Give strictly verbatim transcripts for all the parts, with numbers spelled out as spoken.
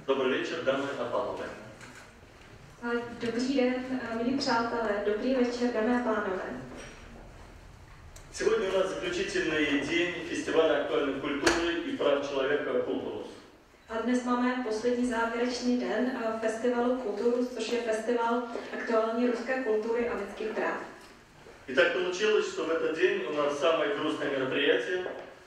Dobrý večer, dámy a pánové. Dobrý den, milí přátelé, dobrý večer, dámy a pánové. Сегодня у нас заключительный день фестиваля актуальной культуры и прав человека «Культурус». A dnes máme poslední závěrečný den festivalu Kulturus, což je festival aktuální ruské kultury a lidských práv. И так получилось, что в этот день у нас самое грустное мероприятие.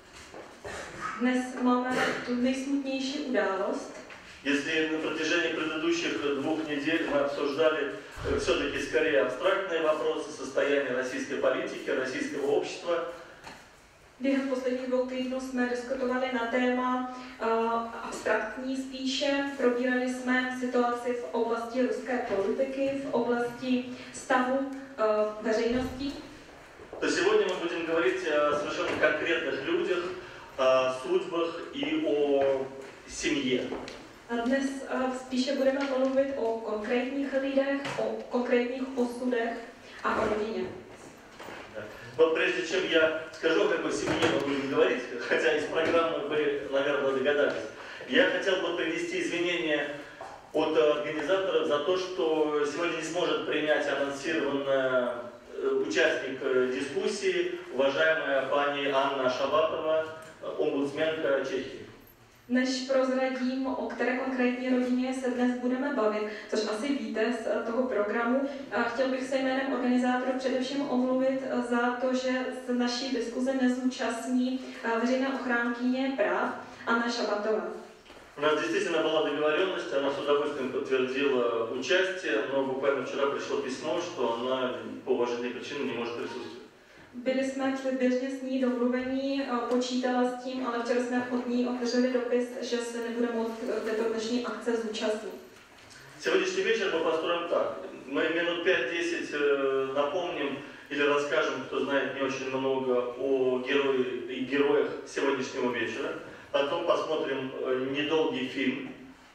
Dnes máme tu nejsmutnější událost. Если на протяжении предыдущих двух недель мы обсуждали все-таки скорее абстрактные вопросы состояния российской политики, российского общества, Během posledních dvou týdnů jsme diskutovali na téma uh, abstraktní spíše. Probírali jsme situaci v oblasti ruské politiky, v oblasti stavu uh, veřejnosti. то сегодня мы будем говорить о совершенно конкретных людях, о судьбах и о семье. A dnes uh, spíše budeme mluvit o konkrétních lidech, o konkrétních osudech a o rodině. Вот прежде чем я скажу, о какой семье мы будем говорить, хотя из программы вы, наверное, догадались, я хотел бы принести извинения от организаторов за то, что сегодня не сможет принять анонсированная участник дискуссии, уважаемая пани Анна Шабатова, омбудсменка Чехии. Než prozradím, o které konkrétní rodině se dnes budeme bavit, což asi víte z toho programu, chtěl bych se jménem organizátorů především omluvit za to, že se naší diskuze nezúčastní veřejná ochránkyně práv Anna Šabatová. У нас действительно была договоренность, она с удовольствием подтвердила участие, но буквально вчера пришло письмо, что она по уважительной причине не может присутствовать. Byli jsme předběžně s ní domluvení, počítala s tím, ale včera jsme od ní obdrželi dopis, že se nebude moct této dnešní akce zúčastnit. Сегодняшний вечер мы построим так. Мы минут пять-десять напомним или расскажем, кто знает не очень много о герое и героях сегодняшнего вечера. Потом посмотрим недолгий фильм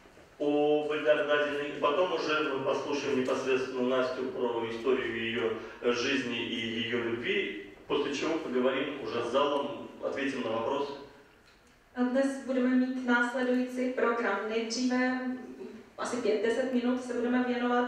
о Эльдаре Дадиной. И потом уже мы послушаем непосредственно Настю про историю ее жизни и ее любви. После чего поговорим уже с залом, ответим на вопросы. A dnes budeme mít následující program. Nejdříve asi pět deset minut se budeme věnovat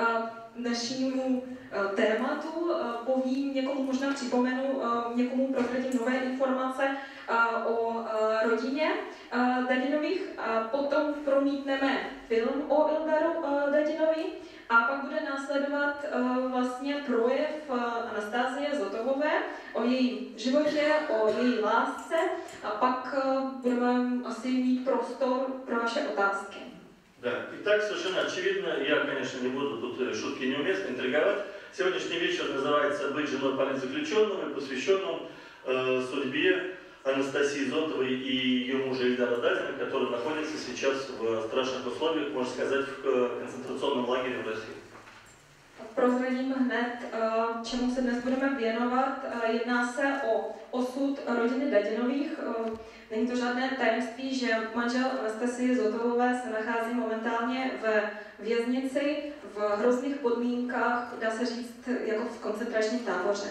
dnešnímu tématu. Povím někomu, možná připomenu, někomu prozradím nové informace o rodině Dadinových. Potom promítneme film o Eldaru Dadinovi. A pak bude následovat uh, vlastně projev uh, Anastasie Zotovové o jejím životě, o její lásce a pak uh, budeme asi mít prostor pro vaše otázky. Да, и так совершенно очевидно, я, конечно, не буду тут шутки неуместно интриговать. Сегодняшний вечер называется «Быть женой политзаключенного» и посвящен он э, судьбе Анастасии Зотовой и ее мужа Эльдара Дадина, который находится сейчас в страшных условиях, можно сказать, в концентрационном лагере в России. Prozradím hned, čemu se dnes budeme věnovat. Jedná se o osud rodiny Dadinových. Není to žádné tajemství, že manžel Anastasie Zotovové se nachází momentálně ve věznici v hrozných podmínkách, dá se říct, jako v koncentračním táboře.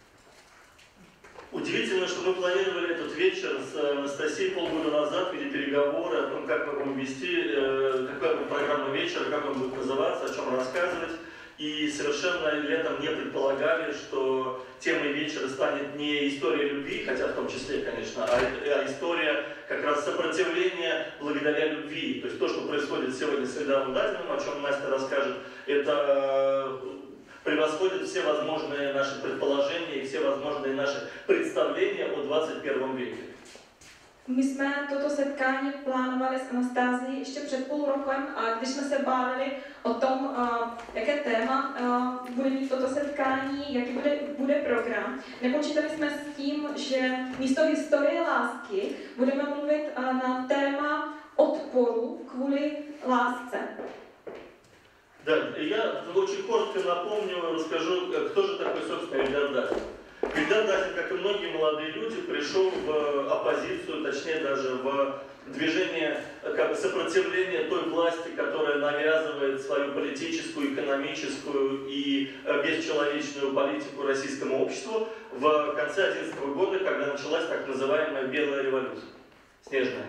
Удивительно, что мы планировали этот вечер с Анастасией полгода назад, вели переговоры о том, как мы будем вести, какая будет программа вечера, как он будет называться, о чем рассказывать. И совершенно летом не предполагали, что темой вечера станет не история любви, хотя в том числе, конечно, а, а история как раз сопротивления благодаря любви. То есть то, что происходит сегодня с Эльдаром Дадиным, о чем Настя расскажет, это превосходит все возможные наши предположения и все возможные наши представления о двадцать первом веке. My jsme toto setkání plánovali s Anastázií ještě před půl rokem a když jsme se bavili o tom, jaké téma bude mít toto setkání, jaký bude, bude program, nepočítali jsme s tím, že místo historie lásky budeme mluvit na téma odporu kvůli lásce. Да, я очень коротко напомню, расскажу, кто же такой, собственно, Эльдар Дадин. Эльдар Дадин, как и многие молодые люди, пришел в оппозицию, точнее даже в движение как бы сопротивления той власти, которая навязывает свою политическую, экономическую и бесчеловечную политику российскому обществу в конце две тысячи одиннадцатого года, когда началась так называемая Белая революция, снежная.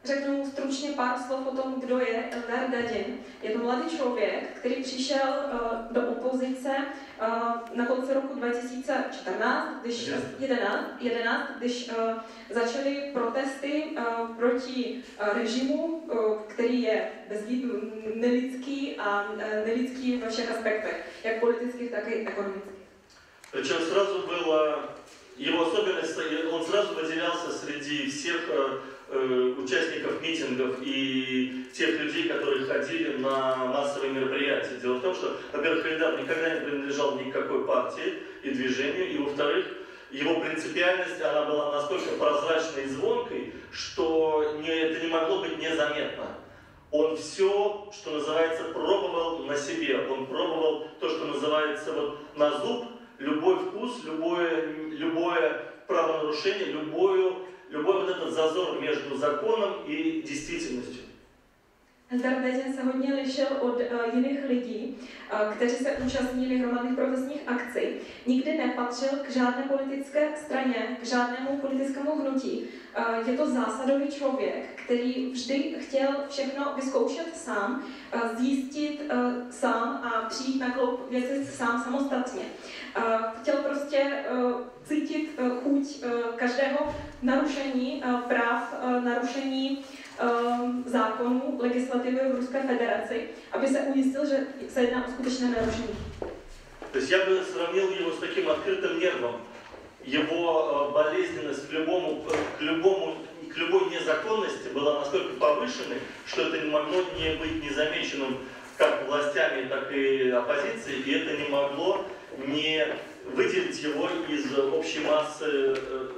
Řeknu stručně pár slov o tom, kdo je Eldar Dadin. Je to mladý člověk, který přišel uh, do opozice uh, na konci roku dva tisíce čtrnáct, když, jedenáct, když uh, začaly protesty uh, proti uh, režimu, uh, který je bezlid, nelidský a uh, nelidský ve všech aspektech, jak politických, tak i ekonomických. Причем сразу было, его особенность, он сразу выделялся среди всех участников митингов и тех людей, которые ходили на массовые мероприятия. Дело в том, что, во-первых, Эльдар никогда не принадлежал ни к какой партии и движению, и, во-вторых, его принципиальность, она была настолько прозрачной и звонкой, что не, это не могло быть незаметно. Он все, что называется, пробовал на себе. Он пробовал то, что называется вот, на зуб, любой вкус, любое, любое правонарушение, любую Любой вот этот зазор между законом и действительностью. Eldar Dadin se hodně lišil od uh, jiných lidí, uh, kteří se účastnili hromadných protestních akcí. Nikdy nepatřil k žádné politické straně, k žádnému politickému hnutí. Uh, je to zásadový člověk, který vždy chtěl všechno vyzkoušet sám, uh, zjistit uh, sám a přijít na kloup věci sám samostatně. Uh, chtěl prostě uh, cítit uh, chuť uh, každého narušení uh, práv, uh, narušení zákonů, legislativy v Ruské federaci, aby se ujistil, že se jedná o skutečné narušení. То есть я бы сравнил его с таким открытым нервом. Его болезненность к любому, к любому, к любой незаконности была настолько повышенной, что это не могло не быть незамеченным как властями, так и оппозицией, и это не могло не выделить его из общей массы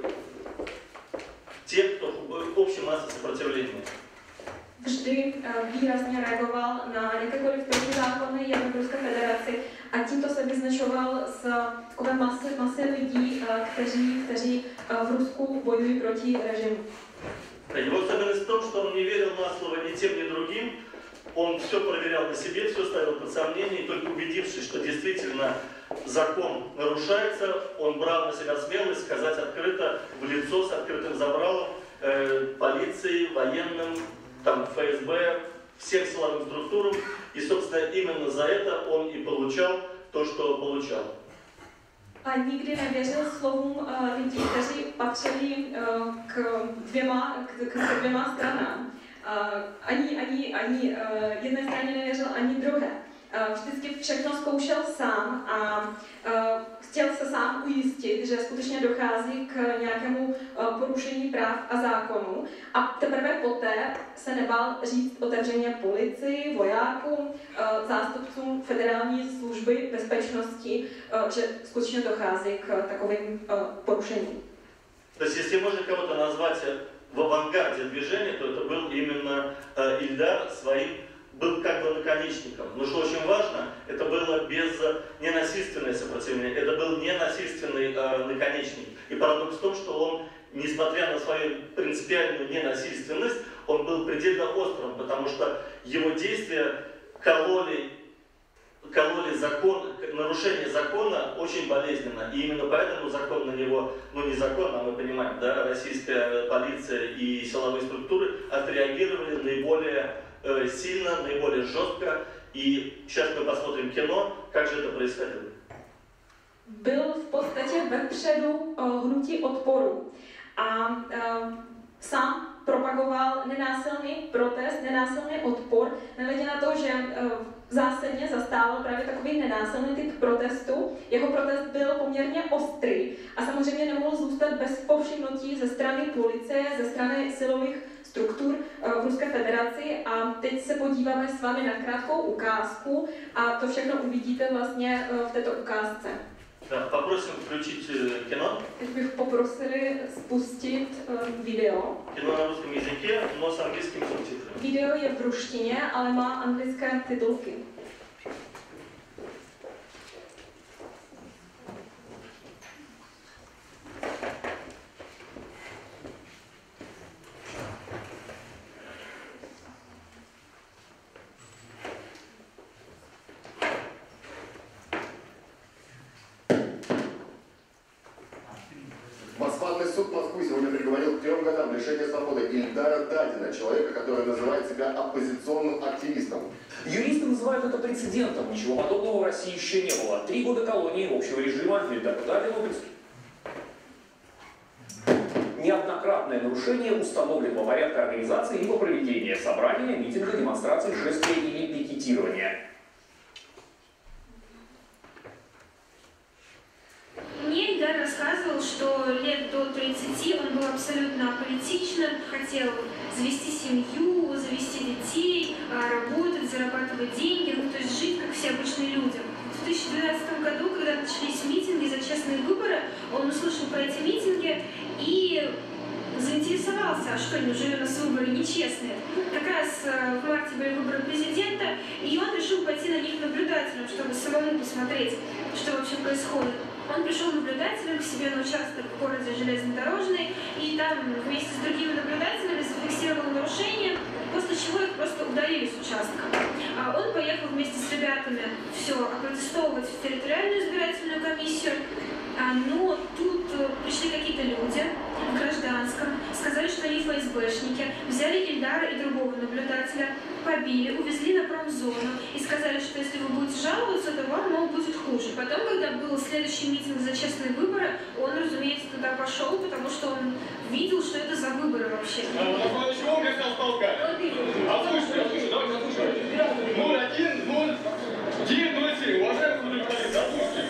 тех, кто общей массы сопротивления. Vždy uh, výrazně reagoval na jakékoliv protizákonné jevy v Ruské federaci a tímto se vyznačoval z takové masy, masy lidí, uh, kteří, kteří uh, v Rusku bojují proti režimu. Его особенность в том, что он не верил на слово ни тем, ни другим. Он все проверял на себе, все ставил под сомнение, и только убедившись, что действительно закон нарушается, он брал на себя смелость сказать открыто, в лицо с открытым забралом э, полиции, военным, там, эф эс бэ, всем силовым структурам. И, собственно, именно за это он и получал то, что получал. A nikdy nevěřil slovům uh, lidí, kteří patřili uh, k, dvěma, k, k dvěma stranám. Uh, ani ani, ani uh, jedné straně nevěřil, ani druhé. Uh, vždycky všechno zkoušel sám a uh, chtěl se sám ujistit, že skutečně dochází k nějakému uh, porušení práv a zákonů. A teprve poté se nebál říct otevřeně policii, vojákům, uh, zástupcům federální služby bezpečnosti, uh, že skutečně dochází k takovým uh, porušením. То есть, если можно кого-то назвать в авангарде движения, то это был именно э, Ильдар своим, был как бы наконечником. Но что очень важно, это было без ненасильственное сопротивление, это был ненасильственный э, наконечник. И парадокс в том, что он, несмотря на свою принципиальную ненасильственность, он был предельно острым, потому что его действия кололи, кололи закон, нарушение закона очень болезненно. И именно поэтому закон на него, ну не закон, а мы понимаем, да, российская полиция и силовые структуры отреагировали наиболее э, сильно, наиболее жестко. И сейчас мы посмотрим кино, как же это происходило. Byl v podstatě vepředu uh, hnutí odporu a uh, sám propagoval nenásilný protest, nenásilný odpor, nehledě na to, že uh, zásadně zastával právě takový nenásilný typ protestu. Jeho protest byl poměrně ostrý a samozřejmě nemohl zůstat bez povšimnutí ze strany policie, ze strany silových struktur uh, v Ruské federaci. A teď se podíváme s vámi na krátkou ukázku a to všechno uvidíte vlastně uh, v této ukázce. Да, попросим включить кино. Teď bych poprosili spustit uh, video. Кино на русском языке, но с английскими субтитрами. Video je v ruštině, ale má anglické titulky. Мосфатный суд Москвы сегодня приговорил к трем годам лишения свободы Ильдара Дадина, человека, который называет себя оппозиционным активистом. Юристы называют это прецедентом. Ничего подобного в России еще не было. Три года колонии общего режима Ильдару Дадину неоднократное нарушение установленного порядка организации либо проведения собрания, митинга, демонстрации, шествия или пикетирования. Мне Ильдар рассказывал, что лет до тридцати он был абсолютно аполитичным, хотел завести семью, завести детей, работать, зарабатывать деньги, ну то есть жить, как все обычные люди. В две тысячи двенадцатом году, когда начались митинги за честные выборы, он услышал про эти митинги и заинтересовался, а что, неужели у нас выборы нечестные? Как раз в марте были выборы президента, и он решил пойти на них наблюдателем, чтобы самому посмотреть, что вообще происходит. Он пришел наблюдателем к себе на участок в городе Железнодорожный, и там вместе с другими наблюдателями зафиксировал нарушение, после чего их просто удалили с участка. А он поехал вместе с ребятами все опротестовывать в территориальную избирательную комиссию, но тут пришли какие-то люди в гражданском, сказали, что они эф эс бэшники, взяли Ильдара и другого наблюдателя, побили, увезли на промзону и сказали, что если вы будете жаловаться, то вам, мол, будет хуже. Потом, когда был следующий митинг за честные выборы, он, разумеется, туда пошел, потому что он видел, что это за выборы вообще. А чего вы меня столкали? Озвучьте, озвучьте, давайте озвучивайте. ноль один ноль девять ноль семь, уважаемый журналист, озвучьте.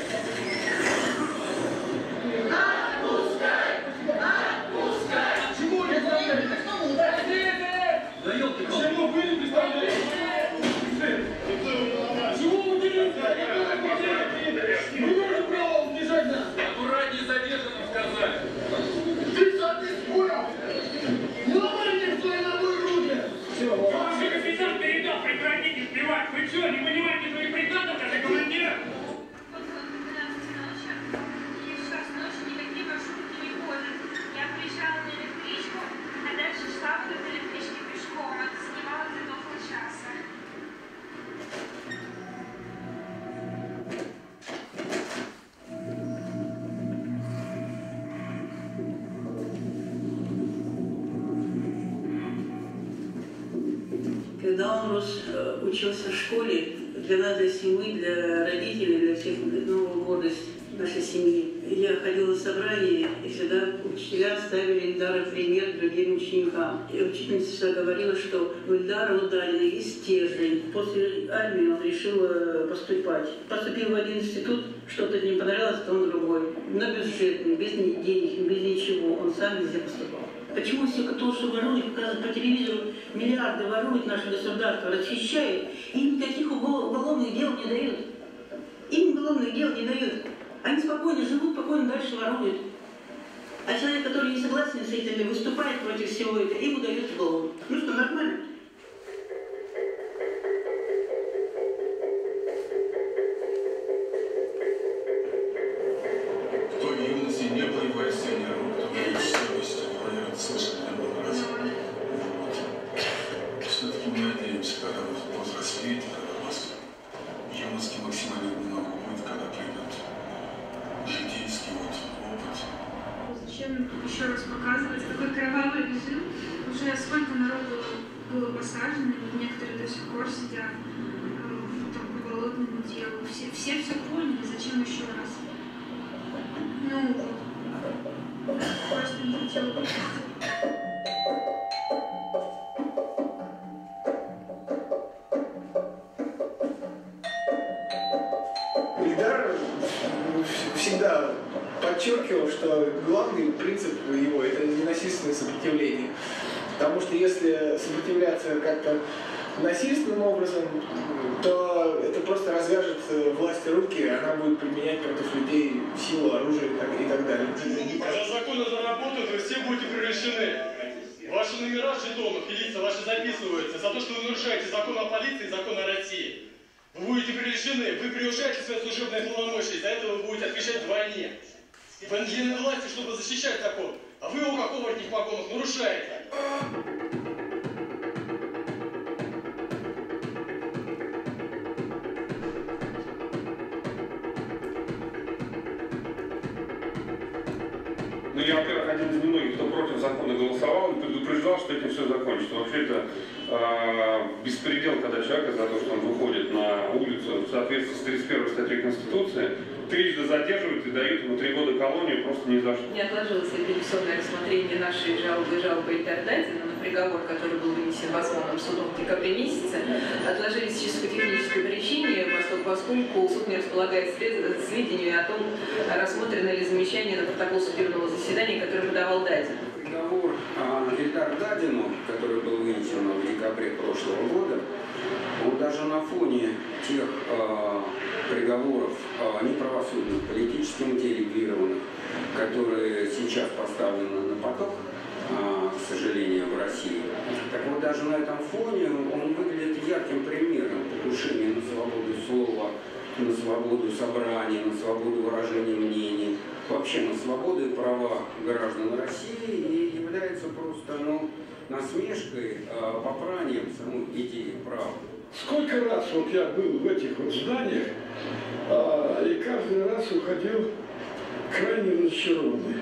Отпускай! Отпускай! Чего не представляете? Чего вы не представляете? Чего вы делаете? Мы не можем право убежать нас. Аккуратнее задержанным сказали. Ты что, ты понял? Не ломайте свои ногой руки! Вообще капитан передал, прекратите сбивать. Вы что, не понимаете своих приказов, даже командира? Когда он рос, учился в школе, для нас, для семьи, для родителей, для всех, ну, гордость нашей семьи. Я ходила в собрание, и всегда учителя ставили Ильдара в пример другим ученикам. И учительница всегда говорила, что у Ильдара у Дадина есть стержень. После армии он решил поступать. Поступил в один институт, что-то не понравилось, то он другой. На бюджетный, без денег, без ничего. Он сам везде поступал. Почему все, кто что ворует, показывают по телевизору, миллиарды воруют наше государство, расхищают, им никаких уголовных дел не дают. Им уголовных дел не дают. Они спокойно живут, спокойно дальше воруют. А человек, который не согласен с этим, выступает против всего этого, ему дают уголовку. Ну что, нормально? Кто в юности не был революционером, кто был совестью, я слышал много раз. Все-таки мы надеемся, когда вы возрослеете, когда у вас юношеский максимализм много будет, когда придет житейский вот опыт. Зачем еще раз показывать, какой кровавый режим? Уже сколько народу было посажено, некоторые до сих пор сидят там, по болотному делу. Все, все все поняли, зачем еще раз? Ну, просто не хотела бы. Ильдар всегда подчеркивал, что главный принцип его – это ненасильственное сопротивление. Потому что если сопротивляться как-то насильственным образом, то это просто развяжет власти руки, она будет применять против людей силу, оружие и так, и так далее. Когда законы заработают, вы все будете превращены. Ваши номера жетонов и лица ваши записываются за то, что вы нарушаете закон о полиции и закон о России. Вы будете превращены, вы превышаете свои служебные полномочия, из-за этого вы будете отвечать вдвойне. Вы наделены властью, чтобы защищать закон, а вы его, как оборотник в погонах, нарушаете. Ну, я, во-первых, один из немногих, кто против закона голосовал и предупреждал, что этим все закончится. Вообще это э, беспредел, когда человек за то, что он выходит на улицу в соответствии с тридцать первой статьей Конституции, трижды задерживают и дают ему три года колонию просто ни за что. Не отложилось апелляционное рассмотрение нашей жалобы, жалобы Ильдара Дадина на приговор, который был вынесен Басманным судом в декабре месяце. Отложились чисто по технической причине, поскольку суд не располагает сведениями о том, рассмотрено ли замечание на протокол судебного заседания, который подавал Дадин. Приговор Ильдару Дадину, который был вынесен в декабре прошлого года, он даже на фоне тех э, приговоров э, неправосудных, политически мотивированных, которые сейчас поставлены на поток, э, к сожалению, в России. Так вот, даже на этом фоне он выглядит ярким примером покушения на свободу слова, на свободу собрания, на свободу выражения мнений, вообще на свободу и права граждан России, и является просто ну, насмешкой, э, попранием самой идеи права. Сколько раз вот я был в этих вот зданиях, а, и каждый раз уходил крайне разочарованный.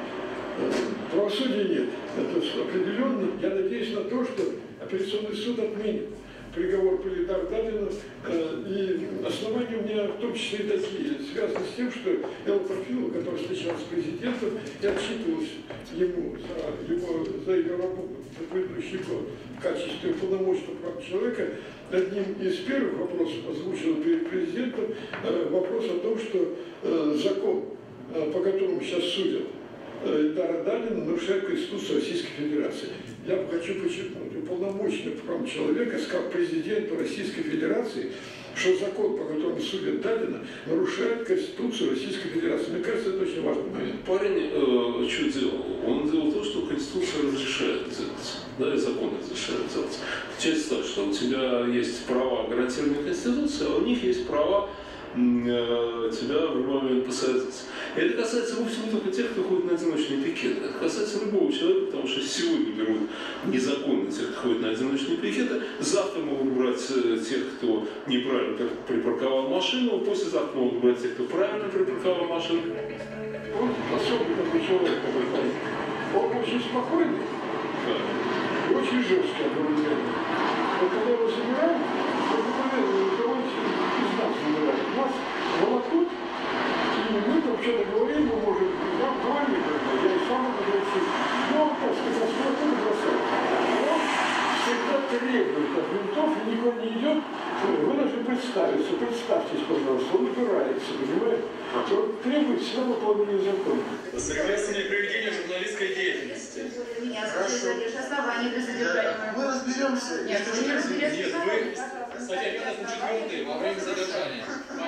Правосудия нет. Это определенно. Я надеюсь на то, что апелляционный суд отменит приговор по Ильдару Дадину. И основания у меня в том числе и такие, связаны с тем, что Элла Парфилова, который встречался с президентом, и отчитывался ему за, его, за ее работу за предыдущий год в качестве полномочного прав человека, одним из первых вопросов озвучил перед президентом э, вопрос о том, что э, закон, э, по которому сейчас судят Ильдара Дадина, нарушает Конституцию Российской Федерации. Я хочу подчеркнуть, уполномоченный прав человека сказал президенту Российской Федерации, что закон, по которому судят Дадина, нарушает Конституцию Российской Федерации. Мне кажется, это очень важный момент. Парень э, что делал? Он делал то, что Конституция разрешает делать. Да, и закон разрешает делать. Часть так, что у тебя есть права, гарантированные Конституцией, а у них есть права э, тебя в любой момент посадить. И это касается вовсе не только тех, кто ходит на одиночные пикеты. Это касается любого человека, потому что сегодня берут незаконно тех, кто ходит на одиночные пикеты. Завтра могут брать тех, кто неправильно припарковал машину. Послезавтра могут брать тех, кто правильно припарковал машину. Он особый такой человек, такой парень. Он очень спокойный, да. И очень жесткий, одновременно. Но когда его забирают, он, например, кого-нибудь из нас забирают. Нас волокут, и мы там что-то говорим, мы можем, нам говорили, я и сам это говорю, но он просто как спокойно бросает. Он всегда требует от ментов, и никто не идет. Вы должны представиться, представьтесь, пожалуйста, он упирается, понимаете? Он требует всегда выполнения закона. Согласие проведения журналистской деятельности. Меня содержишь основания для содержания. Мы разберемся. Нет, вы не разберетесь. Нет, вы, статья пятая, пункт четвёртый, во время задержания.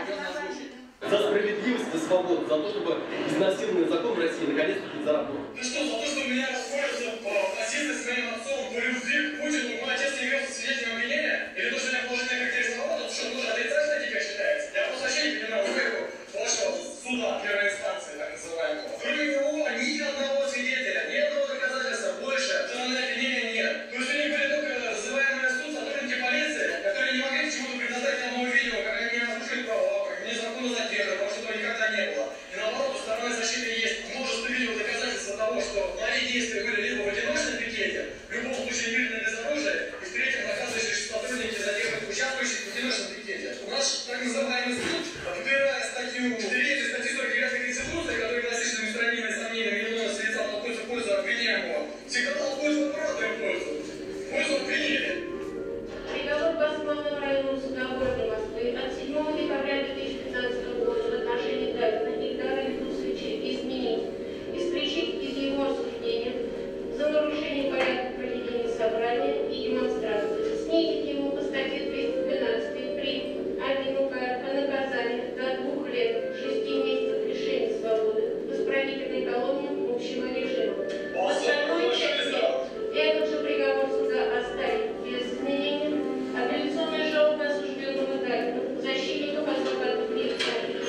За справедливость, за свободу, за то, чтобы изнасилованный закон в России наконец-то не заработал. Ну что, за то, что меня распорятся относиться с моим отцом по любви к Путину, мой отец не явился свидетелем обвинения? Или то, что меня положили характеризовало, то что тоже отрицательно теперь считается? Я просто вообще не понимаю логику вашего суда первой инстанции, так называемого. Кроме него, ни одного свидетеля, ни одного доказательства больше данного обвинения нет. То есть у них были только называемые суд сотрудники полиции, которые не могли почему-то предоставить нам мое видео, как они меня разрушили права, как меня незаконно задержали, потому что этого никогда не было. И наоборот, у стороны защиты есть множество видео доказательств того, что мои действия были либо в одиночном пикете, в любом случае мирно без оружия, и в-третьих, оказывается, что сотрудники задерживают участвующих в одиночном пикете. Наш так называемый суд, выбирая статью третью, статью сорок девятой Конституции, которая гласит, что неустранимые сомнения виновности лица толкуются в пользу обвиняемого, всегда толкуются в обратную пользу, в пользу обвинения. Приговор Басманного районного суда города Москвы от седьмого декабря две тысячи пятнадцатого года в отношении Дадина Ильдара Юнусовича изменить, исключить из его осуждения за нарушение порядка проведения собрания и демонстрации, снизить ему по статье двести двенадцать при один УК о наказании до двух лет, шести месяцев лишения свободы в исправительной колонии общего режима. В остальной части этот же приговор суда оставить без изменений. Апелляционная жалоба осужденного Дадина, защитников, адвокатов лица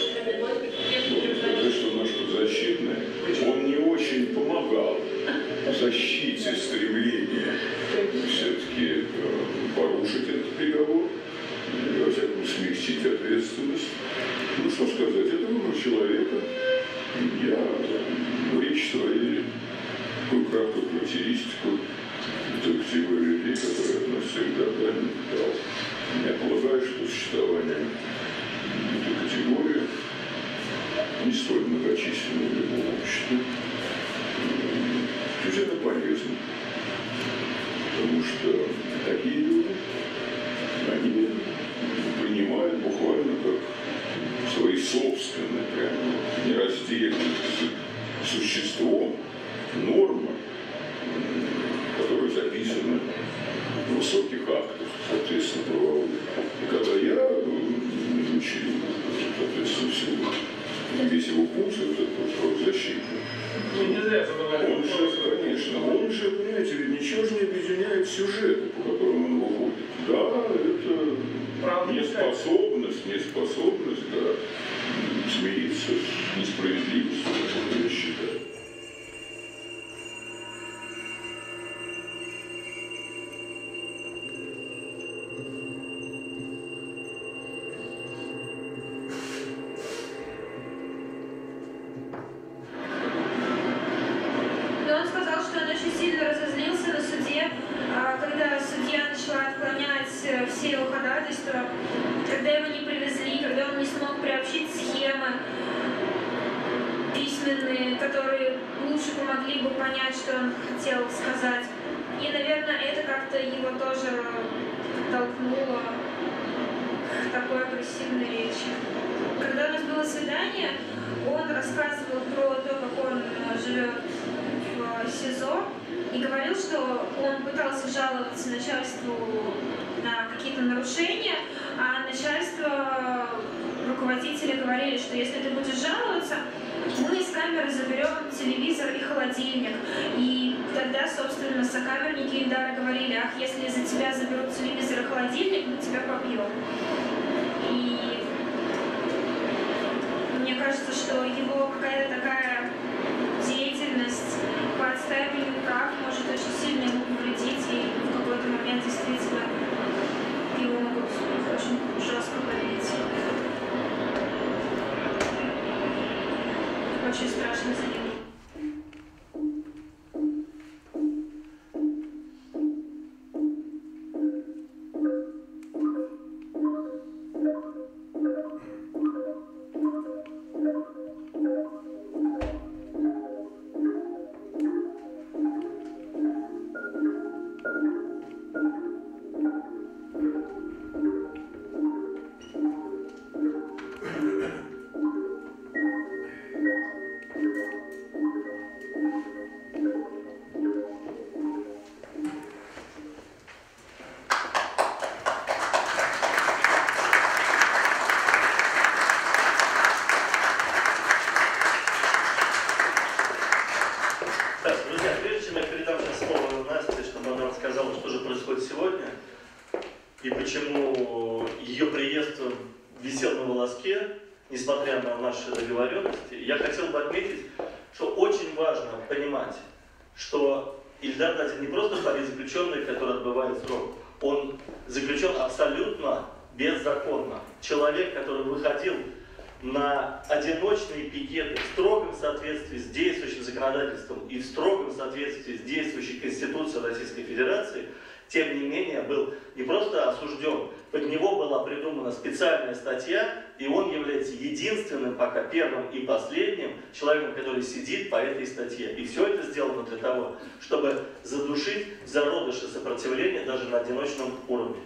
и что наш подзащитный, он не очень помогал в защите стремления все-таки порушить этот приговор, или, во всяком случае, смягчить ответственность. Ну, что сказать, это выбор человека. Я в речи своей характеристику детектива людей, которые относятся к Дарданину, дал. Я полагаю, что существование этой категории не столь многочисленной в любом обществе. То есть это полезно, потому что такие люди, они принимают буквально как свои собственные, прямо нераздельные с существом нормы, которые записаны в высоких актах, соответственно, правовых. И когда я учил, соответственно, всего, весь его путь, вот этот правозащитный, он же, конечно, он же, понимаете, ведь ничего же не объединяет сюжеты, по которым он выходит. Да, это неспособность, неспособность, да, смириться с несправедливостью, как я считаю. Когда его не привезли, когда он не смог приобщить схемы письменные, которые лучше помогли бы понять, что он хотел сказать. И, наверное, это как-то его тоже подтолкнуло к такой агрессивной речи. Когда у нас было свидание, он рассказывал про то, как он живет в СИЗО, и говорил, что он пытался жаловаться начальству на какие-то нарушения, а начальство, руководители говорили, что если ты будешь жаловаться, мы из камеры заберем телевизор и холодильник. И тогда, собственно, сокамерники Ильдара говорили: ах, если за тебя заберут телевизор и холодильник, мы тебя побьем. И мне кажется, что его какая-то такая деятельность по отстаиванию прав может очень сильно ему повредить, и в какой-то момент действительно его могут очень жестко побить. Очень страшно за него. Несмотря на наши договоренности, я хотел бы отметить, что очень важно понимать, что Ильдар Дадин не просто политзаключенный, который отбывает срок, он заключен абсолютно беззаконно. Человек, который выходил на одиночные пикеты в строгом соответствии с действующим законодательством и в строгом соответствии с действующей Конституцией Российской Федерации, тем не менее был не просто осужден, под него была придумана специальная статья, и он является единственным, пока первым и последним человеком, который сидит по этой статье. И все это сделано для того, чтобы задушить зародыши сопротивления даже на одиночном уровне.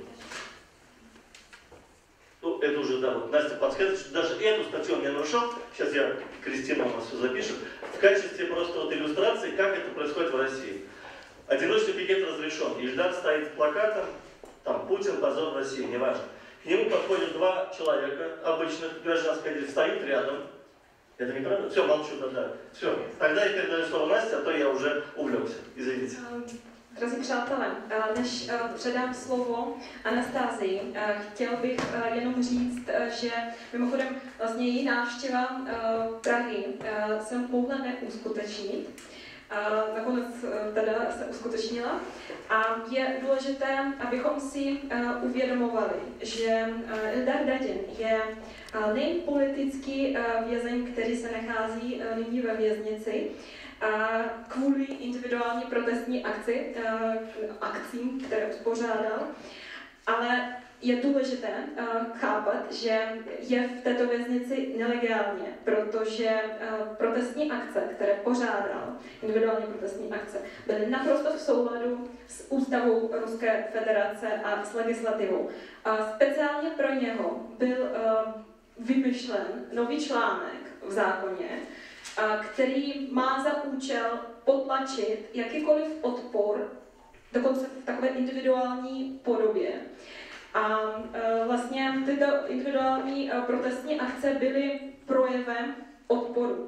Ну, это уже, да, вот Настя подсказывает, что даже эту статью он не нарушал. Сейчас я, Кристина у нас все запишет. В качестве просто вот иллюстрации, как это происходит в России. Одиночный пикет разрешен. Ильдар стоит с плакатом, там, Путин, позор в России, неважно. К нему подходят два человека, обычных гражданских, один стоит рядом. Это неправда? Все, молчу тогда. Все. Тогда я передаю слово Насте, а то я уже увлекся. Извините. Drazí přátelé, než předám slovo Anastázii, chtěl bych jenom říct, že mimochodem vlastně její návštěva Prahy se mohla neuskutečnit. Nakonec teda se uskutečnila. A je důležité, abychom si uvědomovali, že Ildar Dadin je nejen politický vězeň, který se nachází nyní ve věznici, kvůli individuální protestní akci, akcím, které uspořádal. Ale je důležité chápat, že je v této věznici nelegálně, protože protestní akce, které pořádal, individuální protestní akce, byly naprosto v souladu s ústavou Ruské federace a s legislativou. A speciálně pro něho byl vymyšlen nový článek v zákoně, který má za účel potlačit jakýkoliv odpor, dokonce v takové individuální podobě. A vlastně tyto individuální protestní akce byly projevem odporu.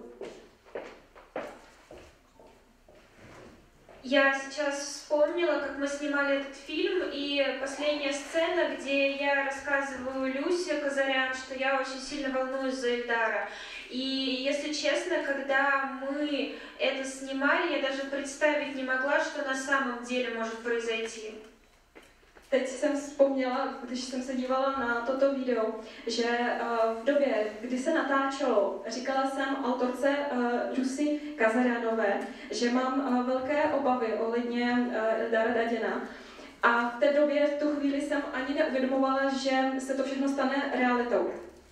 Я сейчас вспомнила, как мы снимали этот фильм, и последняя сцена, где я рассказываю Люсе Казарян, что я очень сильно волнуюсь за Ильдара. И, если честно, когда мы это снимали, я даже представить не могла, что на самом деле может произойти. Teď jsem vzpomněla, když jsem se dívala na toto video, že v době, kdy se natáčelo, říkala jsem autorce Lucy Kazarjanové, že mám velké obavy ohledně Ildara Dadina. A v té době, v tu chvíli jsem ani neuvědomovala, že se to všechno stane realitou.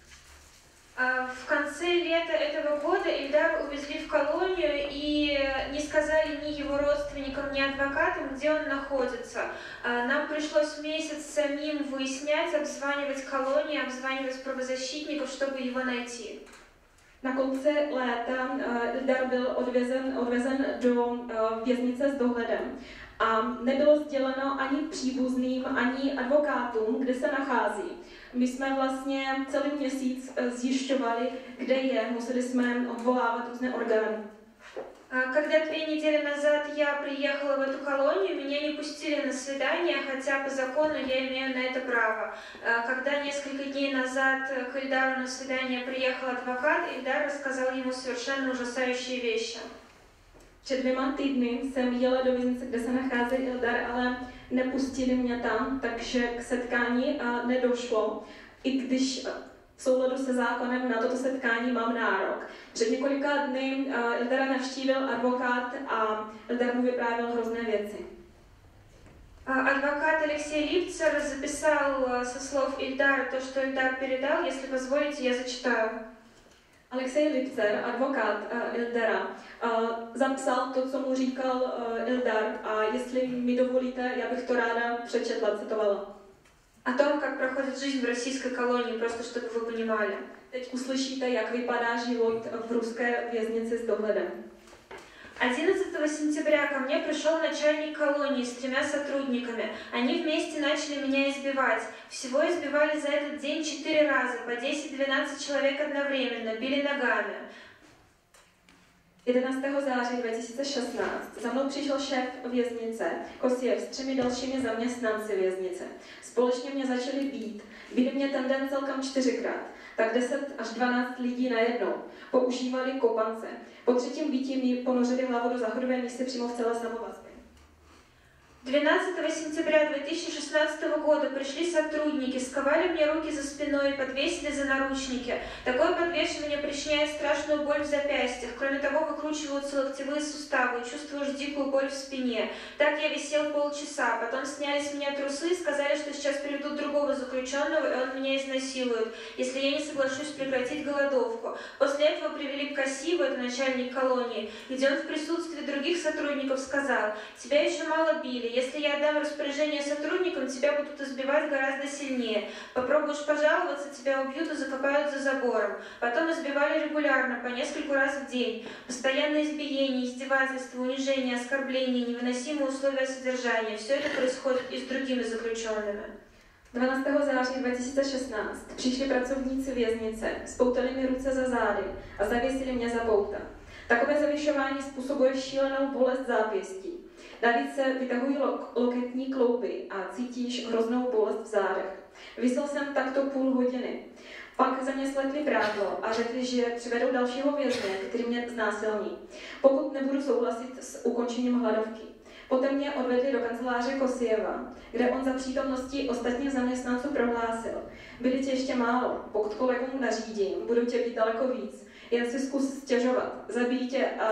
В конце лета этого года Ильдара увезли в колонию и не сказали ни его родственникам, ни адвокатам, где он находится. Нам пришлось месяц самим выяснять, обзванивать колонии, обзванивать правозащитников, чтобы его найти. Na konci léta Ildar byl odvezen, odvezen do věznice s dohledem a nebylo sděleno ani příbuzným, ani advokátům, kde se nachází. My jsme vlastně celý měsíc zjišťovali, kde je, museli jsme odvolávat různé orgány. Когда две недели назад я приехала в эту колонию, меня не пустили на свидание, хотя по закону я имею на это право. Когда несколько дней назад к Ильдару на свидание приехал адвокат, Ильдар рассказал ему совершенно ужасающие вещи. Před dvěma týdny jsem jela do věznice, kde se nachází Ildar, ale nepustili mě tam, takže k setkání nedošlo, i když v souladu se zákonem na toto setkání mám nárok. Před několika dny Ildara navštívil advokát a Ildar mu vyprávěl hrozné věci. Адвокат Алексей Липцер записал со слов Ильдара то, что Ильдар передал. Если позволите, я зачитаю. Alexej Lipcer, advokát uh, Ildara, uh, zapsal to, co mu říkal uh, Ildar, a jestli mi dovolíte, já bych to ráda přečetla, citovala. О том, как проходит жизнь в российской колонии, просто чтобы вы понимали. Teď uslyšíte, jak vypadá život v ruské věznici s dohledem. одиннадцатого сентября ко мне пришел начальник колонии с тремя сотрудниками. Они вместе начали меня избивать. Всего избивали за этот день четыре раза, по десять-двенадцать человек одновременно, били nogami. jedenáctého září dva tisíce šestnáct za mnou přišel šéf věznice Kosiev s třemi dalšími zaměstnanci věznice. Společně mě začali bít. Bili mě ten den celkem čtyřikrát, tak deset až dvanáct lidí najednou. Používali kopance. Po třetím býtí mi ponořili hlavu do záchodové místy přímo v celé samovazbě. двенадцатого сентября две тысячи шестнадцатого года пришли сотрудники, сковали мне руки за спиной и подвесили за наручники. Такое подвешивание причиняет страшную боль в запястьях. Кроме того, выкручиваются локтевые суставы, чувствуешь дикую боль в спине. Так я висел полчаса. Потом сняли с меня трусы и сказали, что сейчас приведут другого заключенного, и он меня изнасилует, если я не соглашусь прекратить голодовку. После этого привели к Косиеву, это начальник колонии, где он в присутствии других сотрудников сказал: «Тебя еще мало били. Если я отдам распоряжение сотрудникам, тебя будут избивать гораздо сильнее. Попробуешь пожаловаться, тебя убьют и закопают за забором». Потом избивали регулярно, по нескольку раз в день. Постоянное избиение, издевательство, унижение, оскорбление, невыносимые условия содержания. Все это происходит и с другими заключенными. dvanáctého září dva tisíce šestnáct přišli pracovníci věznice, spoutali mi ruce za zády a zavěsili mě za pouta. Takové zavěšování způsobuje šílenou bolest zápěstí. Navíc se vytahují lo- loketní klouby a cítíš hroznou bolest v zádech. Visel jsem takto půl hodiny. Pak ze mě slekli prádlo a řekli, že přivedou dalšího vězně, který mě znásilní, pokud nebudu souhlasit s ukončením hladovky. Poté mě odvedli do kanceláře Kosieva, kde on za přítomnosti ostatních zaměstnanců prohlásil: byli tě ještě málo, pokud kolegům nařídím, budou tě být daleko víc. Jen si zkus stěžovat, zabijí tě a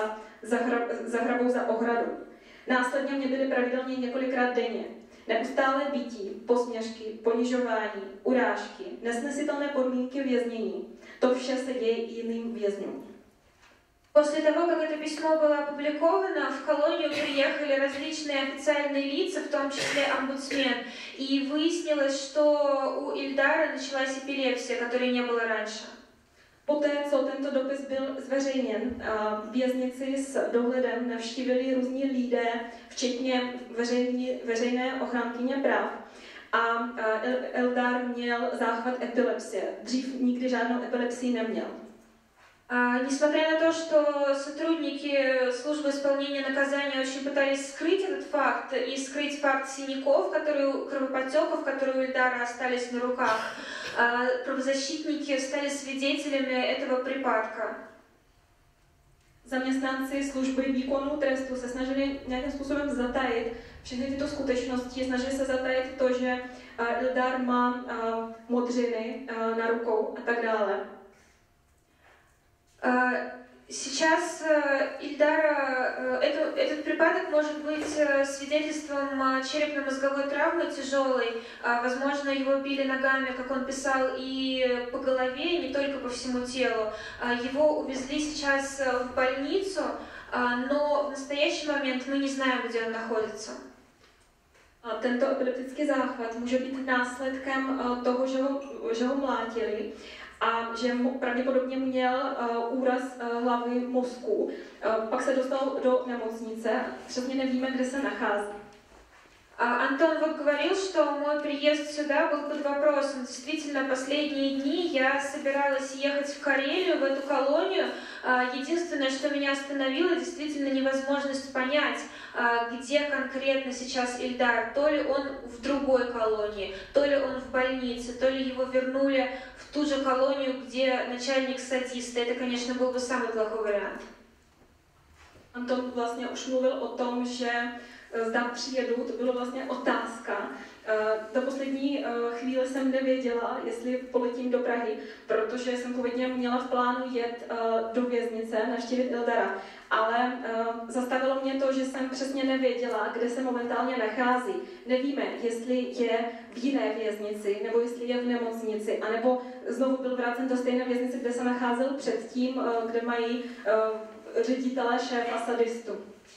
za, hra, za hrabou za ohradu. Následně mě byly pravidelně několikrát denně. Neustále bití, posměšky, ponižování, urážky, nesnesitelné podmínky věznění. To vše se děje i jiným vězňům. После того, как это письмо было опубликовано, в колонию приехали различные официальные лица, в том числе омбудсмен, и выяснилось, что у Ильдара началась эпилепсия, которой не было раньше. Poté, co tento dopis byl zveřejněn, věznici s dohledem navštívili různí lidé, včetně veřejní, veřejné ochránkyně práv. A Eldar měl záchvat epilepsie. Dřív nikdy žádnou epilepsii neměl. А, несмотря на то, что сотрудники службы исполнения наказания очень пытались скрыть этот факт и скрыть факт синяков, которые, кровоподтеков, которые у Ильдара остались на руках, а, правозащитники стали свидетелями этого припадка. Zaměstnanci služby výkonu trestu se snažili nějakým způsobem zatajit všechny tyto skutečnosti, snažili se zatajit to, že Ildar má modřiny na rukou a tak dále. Сейчас Ильдара, это, этот припадок может быть свидетельством черепно-мозговой травмы тяжелой. Возможно, его били ногами, как он писал, и по голове, и не только по всему телу. Его увезли сейчас в больницу, но в настоящий момент мы не знаем, где он находится. Tento epileptický záchvat může být následkem toho, že ho, že ho mlátili a že mu pravděpodobně měl uh, úraz uh, hlavy mozku. Uh, pak se dostal do nemocnice, přesně nevíme, kde se nachází. Антон вот говорил, что мой приезд сюда был под вопросом. Действительно, последние дни я собиралась ехать в Карелию, в эту колонию. Единственное, что меня остановило, действительно невозможность понять, где конкретно сейчас Ильдар. То ли он в другой колонии, то ли он в больнице, то ли его вернули в ту же колонию, где начальник садист. Это, конечно, был бы самый плохой вариант. Anton vlastně už mluvil o tom, že zda přijedu, to bylo vlastně otázka. Do poslední chvíle jsem nevěděla, jestli poletím do Prahy, protože jsem původně měla v plánu jet do věznice, navštívit Ildara. Ale zastavilo mě to, že jsem přesně nevěděla, kde se momentálně nachází. Nevíme, jestli je v jiné věznici, nebo jestli je v nemocnici, anebo znovu byl vrácen do stejné věznice, kde se nacházel předtím, kde mají ředitelé, šéfa sadistu.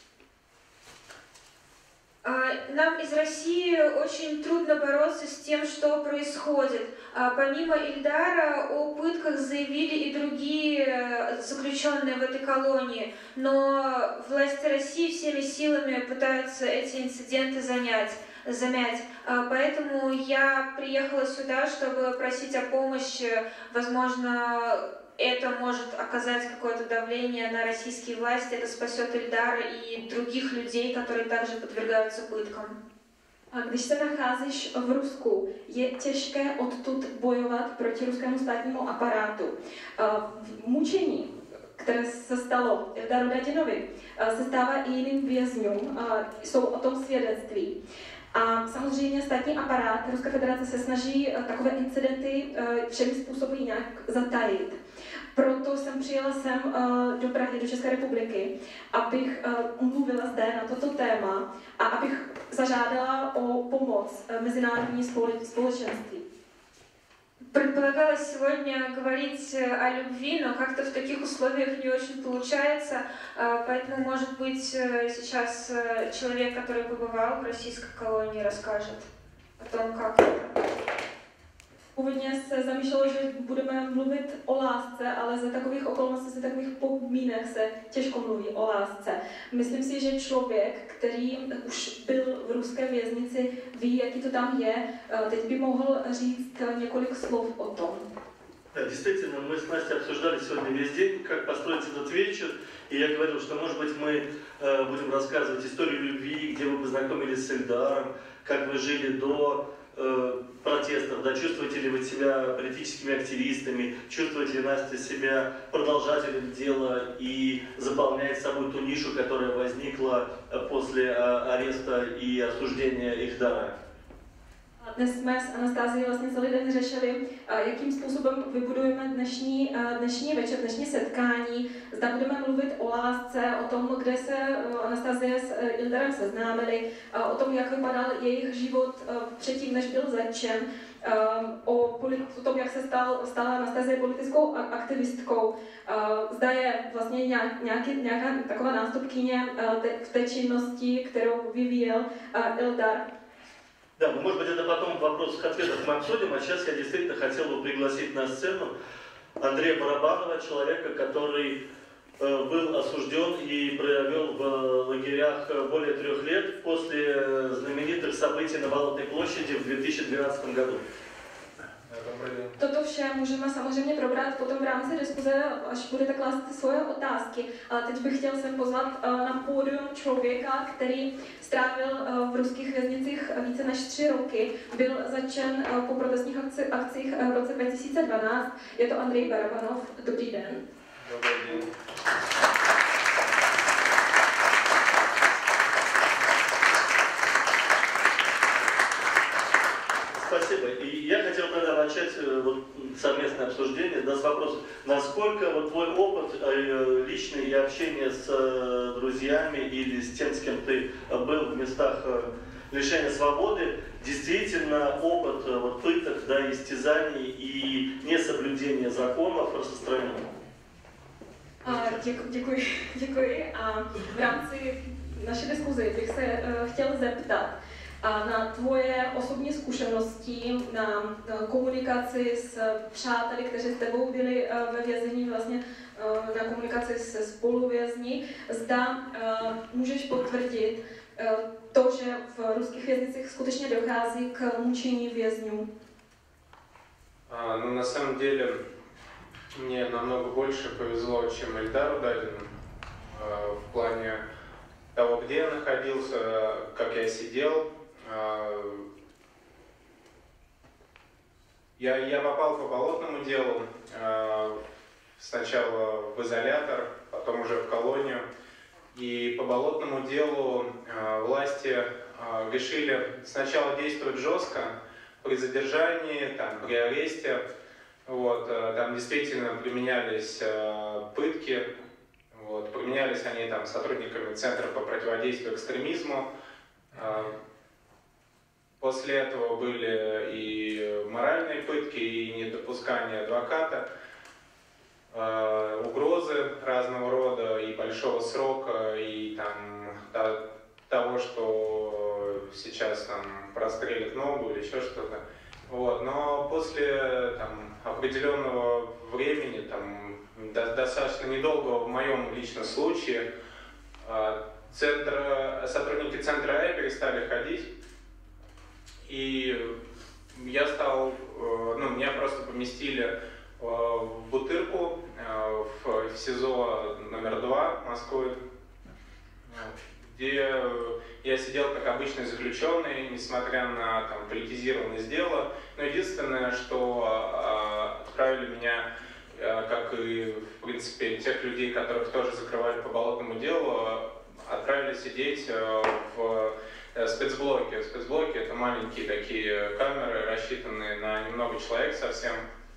Нам из России очень трудно бороться с тем, что происходит. Помимо Ильдара о пытках заявили и другие заключенные в этой колонии, но власти России всеми силами пытаются эти инциденты занять, замять. Поэтому я приехала сюда, чтобы просить о помощи. Возможно, это может оказать какое-то давление на российские власти, это спасет Ильдара и других людей, которые также подвергаются pыtkám. A když se nacházíš v Rusku, je těžké odtud bojovat proti ruskému státnímu aparátu. Mučení, které se stalo Ildaru Dadinovi, se stává i jiným vězňům, jsou o tom svědectví. A samozřejmě státní aparát Ruské federace se snaží takové incidenty všemi způsoby nějak zatajit. Proto jsem přijela sem uh, do Prahy, do České republiky, abych uh, mluvila zde na toto téma a abych zažádala o pomoc uh, mezinárodní společenství. Предполагалось сегодня говорить о любви, но как-то в таких условиях не очень получается, поэтому, может быть, сейчас человек, который побывал в российской колонии, расскажет о том, как это. Původně se zamýšlelo, že budeme mluvit o lásce, ale za takových okolností, za takových podmínek se těžko mluví o lásce. Myslím si, že člověk, který už byl v ruské věznici, ví, jaký to tam je, teď by mohl říct několik slov o tom. Да, действительно, мы с Настей обсуждали сегодня весь день, как построить этот вечер, и я говорил, что, может быть, мы э, будем рассказывать историю любви, где вы познакомились с Ильдаром, как вы жили до э, протестов, да, чувствуете ли вы себя политическими активистами, чувствуете ли Настя себя продолжателем дела и заполняет собой ту нишу, которая возникла после э, ареста и осуждения Ильдара. Dnes jsme s Anastazií vlastně celý den řešili, jakým způsobem vybudujeme dnešní, dnešní večer, dnešní setkání. Zda budeme mluvit o lásce, o tom, kde se Anastazie s Ildarem seznámili, o tom, jak vypadal jejich život předtím, než byl zatčen, o, o tom, jak se stal, stala Anastazie politickou aktivistkou. Zda je vlastně nějaký, nějaká taková nástupkyně v té činnosti, kterou vyvíjel Ildar. Да, ну, может быть, это потом в вопросах-ответах мы обсудим, а сейчас я действительно хотел бы пригласить на сцену Андрея Барабанова, человека, который э, был осужден и провел в лагерях более трех лет после знаменитых событий на Болотной площади в две тысячи двенадцатом году. Toto vše můžeme samozřejmě probrat potom v rámci diskuze, až budete klást svoje otázky. Ale teď bych chtěl sem pozvat na pódium člověka, který strávil v ruských věznicích více než tři roky. Byl zatčen po protestních akci, akcích v roce dva tisíce dvanáct. Je to Andrej Barabanov. Dobrý den. Dobrý den. Спасибо. И я хотел тогда начать вот, совместное обсуждение да, с вопросом, насколько вот, твой опыт личный и общение с друзьями или с тем, с кем ты был в местах лишения свободы, действительно опыт вот, пыток, да, истязаний и несоблюдения законов распространен? Děkuji, děkuji, děkuji. A v rámci naší diskuze bych se uh, chtěl zeptat a na tvoje osobní zkušenosti, na komunikaci s přáteli, kteří s tebou byli ve vězení, vlastně na komunikaci se spoluvězni. Zda můžeš potvrdit to, že v ruských věznicích skutečně dochází k mučení vězňů? А, ну, на самом деле, мне намного больше повезло, чем Ильдару Дадину, в плане того, где я находился, как я сидел. Я, я попал по болотному делу, сначала в изолятор, потом уже в колонию. И по болотному делу власти решили сначала действовать жестко при задержании, там, при аресте. Вот, там действительно применялись пытки, вот, применялись они там сотрудниками Центра по противодействию экстремизму. После этого были и моральные пытки, и недопускание адвоката, э, угрозы разного рода, и большого срока, и там, то, того, что сейчас там прострелят ногу или еще что-то. Вот. Но после там, определенного времени, там, до, достаточно недолго в моем личном случае, э, центр, сотрудники центра А перестали ходить. И я стал, ну, меня просто поместили в Бутырку, в СИЗО номер два Москвы, где я сидел как обычный заключенный, несмотря на там, политизированность дела. Но единственное, что отправили меня, как и, в принципе, тех людей, которых тоже закрывали по болотному делу, отправили сидеть в спецблоки. Спецблоки — это маленькие такие камеры, рассчитанные на немного человек совсем.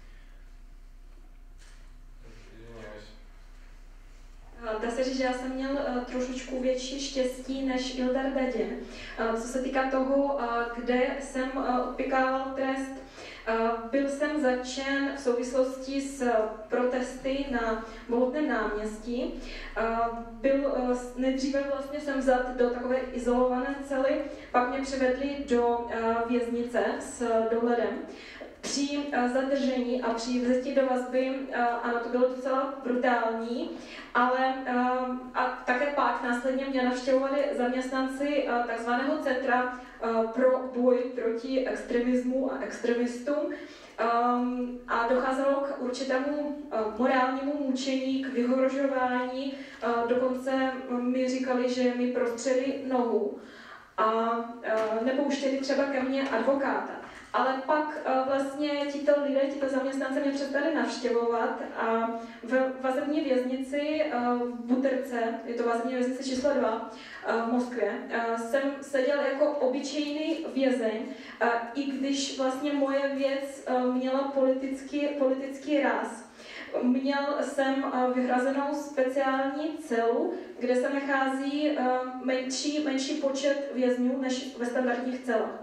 Dá se říct, že já jsem měl uh, trošičku větší štěstí než Ildar Dadin. Uh, co se týká toho, uh, kde jsem uh, odpykával trest, uh, byl jsem zatčen v souvislosti s uh, protesty na Bolotném náměstí. Uh, byl, uh, nejdříve vlastně jsem vzat do takové izolované cely, pak mě převedli do uh, věznice s uh, dohledem. Při uh, zadržení a při vzetí do vazby, uh, ano, to bylo docela brutální, ale uh, a také pak následně mě navštěvovali zaměstnanci uh, takzvaného Centra uh, pro boj proti extremismu a extremistům. Um, a docházelo k určitému uh, morálnímu mučení, k vyhrožování, uh, dokonce mi říkali, že mi prostřeli nohu a uh, nepouštěli třeba ke mně advokáta. Ale pak vlastně tito lidé, tito zaměstnanci mě přestali navštěvovat a v vazební věznici v Butrce, je to vazební věznice číslo dva v Moskvě, jsem seděl jako obyčejný vězeň, i když vlastně moje věc měla politický, politický ráz. Měl jsem vyhrazenou speciální celu, kde se nachází menší, menší počet vězňů než ve standardních celách.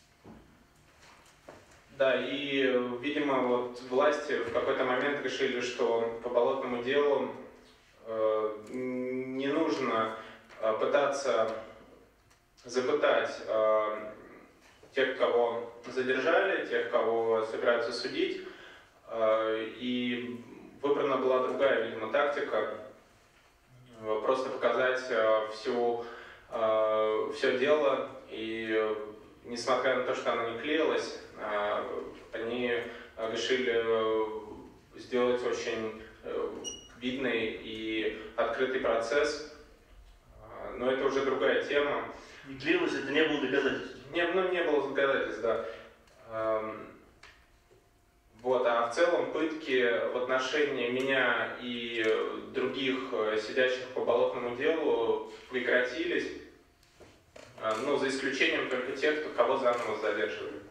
Да, и, видимо, вот власти в какой-то момент решили, что по болотному делу э, не нужно э, пытаться запытать э, тех, кого задержали, тех, кого собираются судить. Э, и выбрана была другая, видимо, тактика, э, просто показать э, всю, э, все дело, и э, несмотря на то, что оно не клеилось, они решили сделать очень видный и открытый процесс, но это уже другая тема. Не клеилось, это не было доказательств? Не, ну, не было доказательств, да. Вот, а в целом пытки в отношении меня и других сидящих по болотному делу прекратились, ну, за исключением только тех, кого заново задерживали.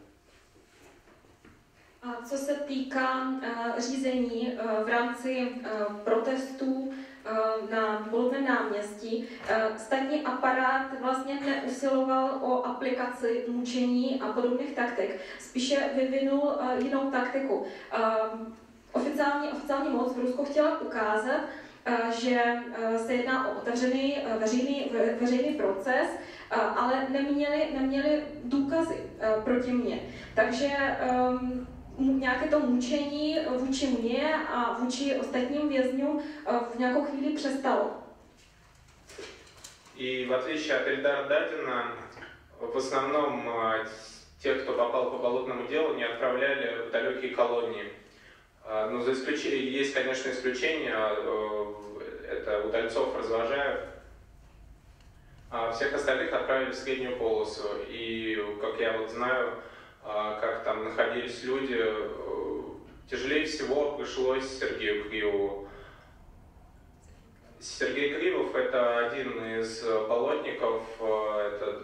A co se týká uh, řízení uh, v rámci uh, protestů uh, na Bolotném náměstí, uh, státní aparát vlastně neusiloval o aplikaci mučení a podobných taktik. Spíše vyvinul uh, jinou taktiku. Uh, oficiální, oficiální moc v Rusku chtěla ukázat, uh, že uh, se jedná o otevřený uh, veřejný, ve, veřejný proces, uh, ale neměli, neměli důkazy uh, proti mně. Takže um, nějaké to mučení vůči mně a vůči ostatním vězňům v nějakou chvíli přestalo. И в отличие от Эльдара Дадина, в основном тех, кто попал по болотному делу, не отправляли в далекие колонии. Но за исключением, есть, конечно, исключения, это удальцов, развожаев. А всех остальных отправили в среднюю полосу. И, как я вот знаю, как там находились люди, тяжелее всего пришлось Сергею Кривову. Сергей Кривов — это один из болотников, это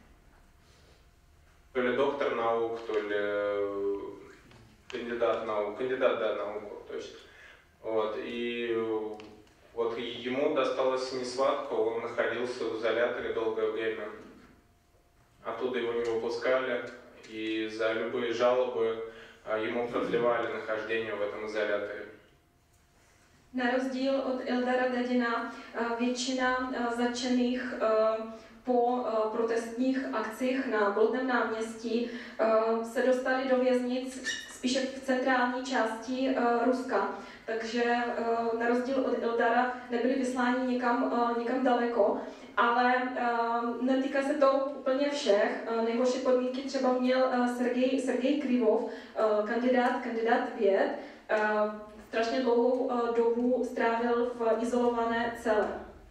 то ли доктор наук, то ли кандидат наук, кандидат, да, наук, точно. Вот, и вот ему досталось несладко, он находился в изоляторе долгое время. Оттуда его не выпускали. И за любые жалобы ему продлевали нахождение в этом изоляторе. Na rozdíl od Eldara Dadina, většina zatčených po protestních akcích na Bolotném náměstí se dostali do věznic spíše v centrální části Ruska. Takže na rozdíl od Eldara nebyli vysláni někam, někam daleko. Ale uh, netýká se to úplně všech. Uh, nejhorší podmínky třeba měl uh, Sergej, Sergej Krivov, uh, kandidát, kandidát věd. Uh, strašně dlouhou uh, dobu strávil v izolované cele.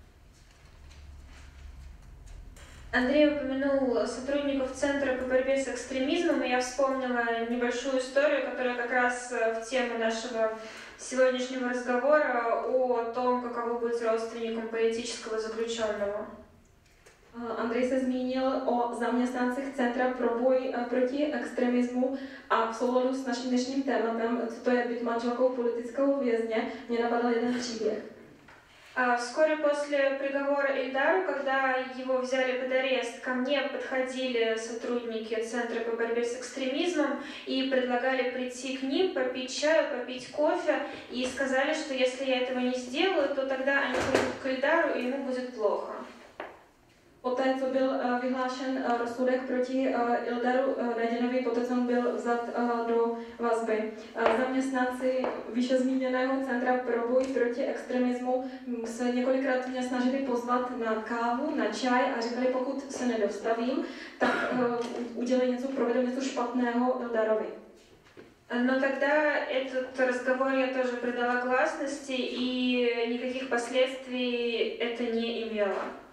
Андрей упомянул сотрудников Центра по борьбе с экстремизмом, и я вспомнила небольшую историю, которая как раз в тему нашего сегодняшнего разговора о том, каково быть родственником политического заключенного. Andrej se zmínil o zaměstnancích Centra pro boj proti extremismu a v souladu s naším dnešním tématem, co to je být manželkou politického vězně, mě napadal jeden příběh. Вскоре после приговора Ильдару, когда его взяли под арест, ко мне подходили сотрудники Центра по борьбе с экстремизмом и предлагали прийти к ним, попить чаю, попить кофе, и сказали, что если я этого не сделаю, то тогда они придут к Ильдару, и ему будет плохо. Poté, co byl uh, vyhlášen uh, rozsudek proti uh, Ildaru uh, Dadinovi, poté, co on byl vzat uh, do vazby, uh, zaměstnanci výše zmíněného Centra pro boj proti extremismu se několikrát mě snažili pozvat na kávu, na čaj a říkali, pokud se nedostavím, tak uh, udělej něco, provedou něco špatného Ildarovi. Но тогда этот разговор я тоже придала гласности, и никаких последствий это не имело.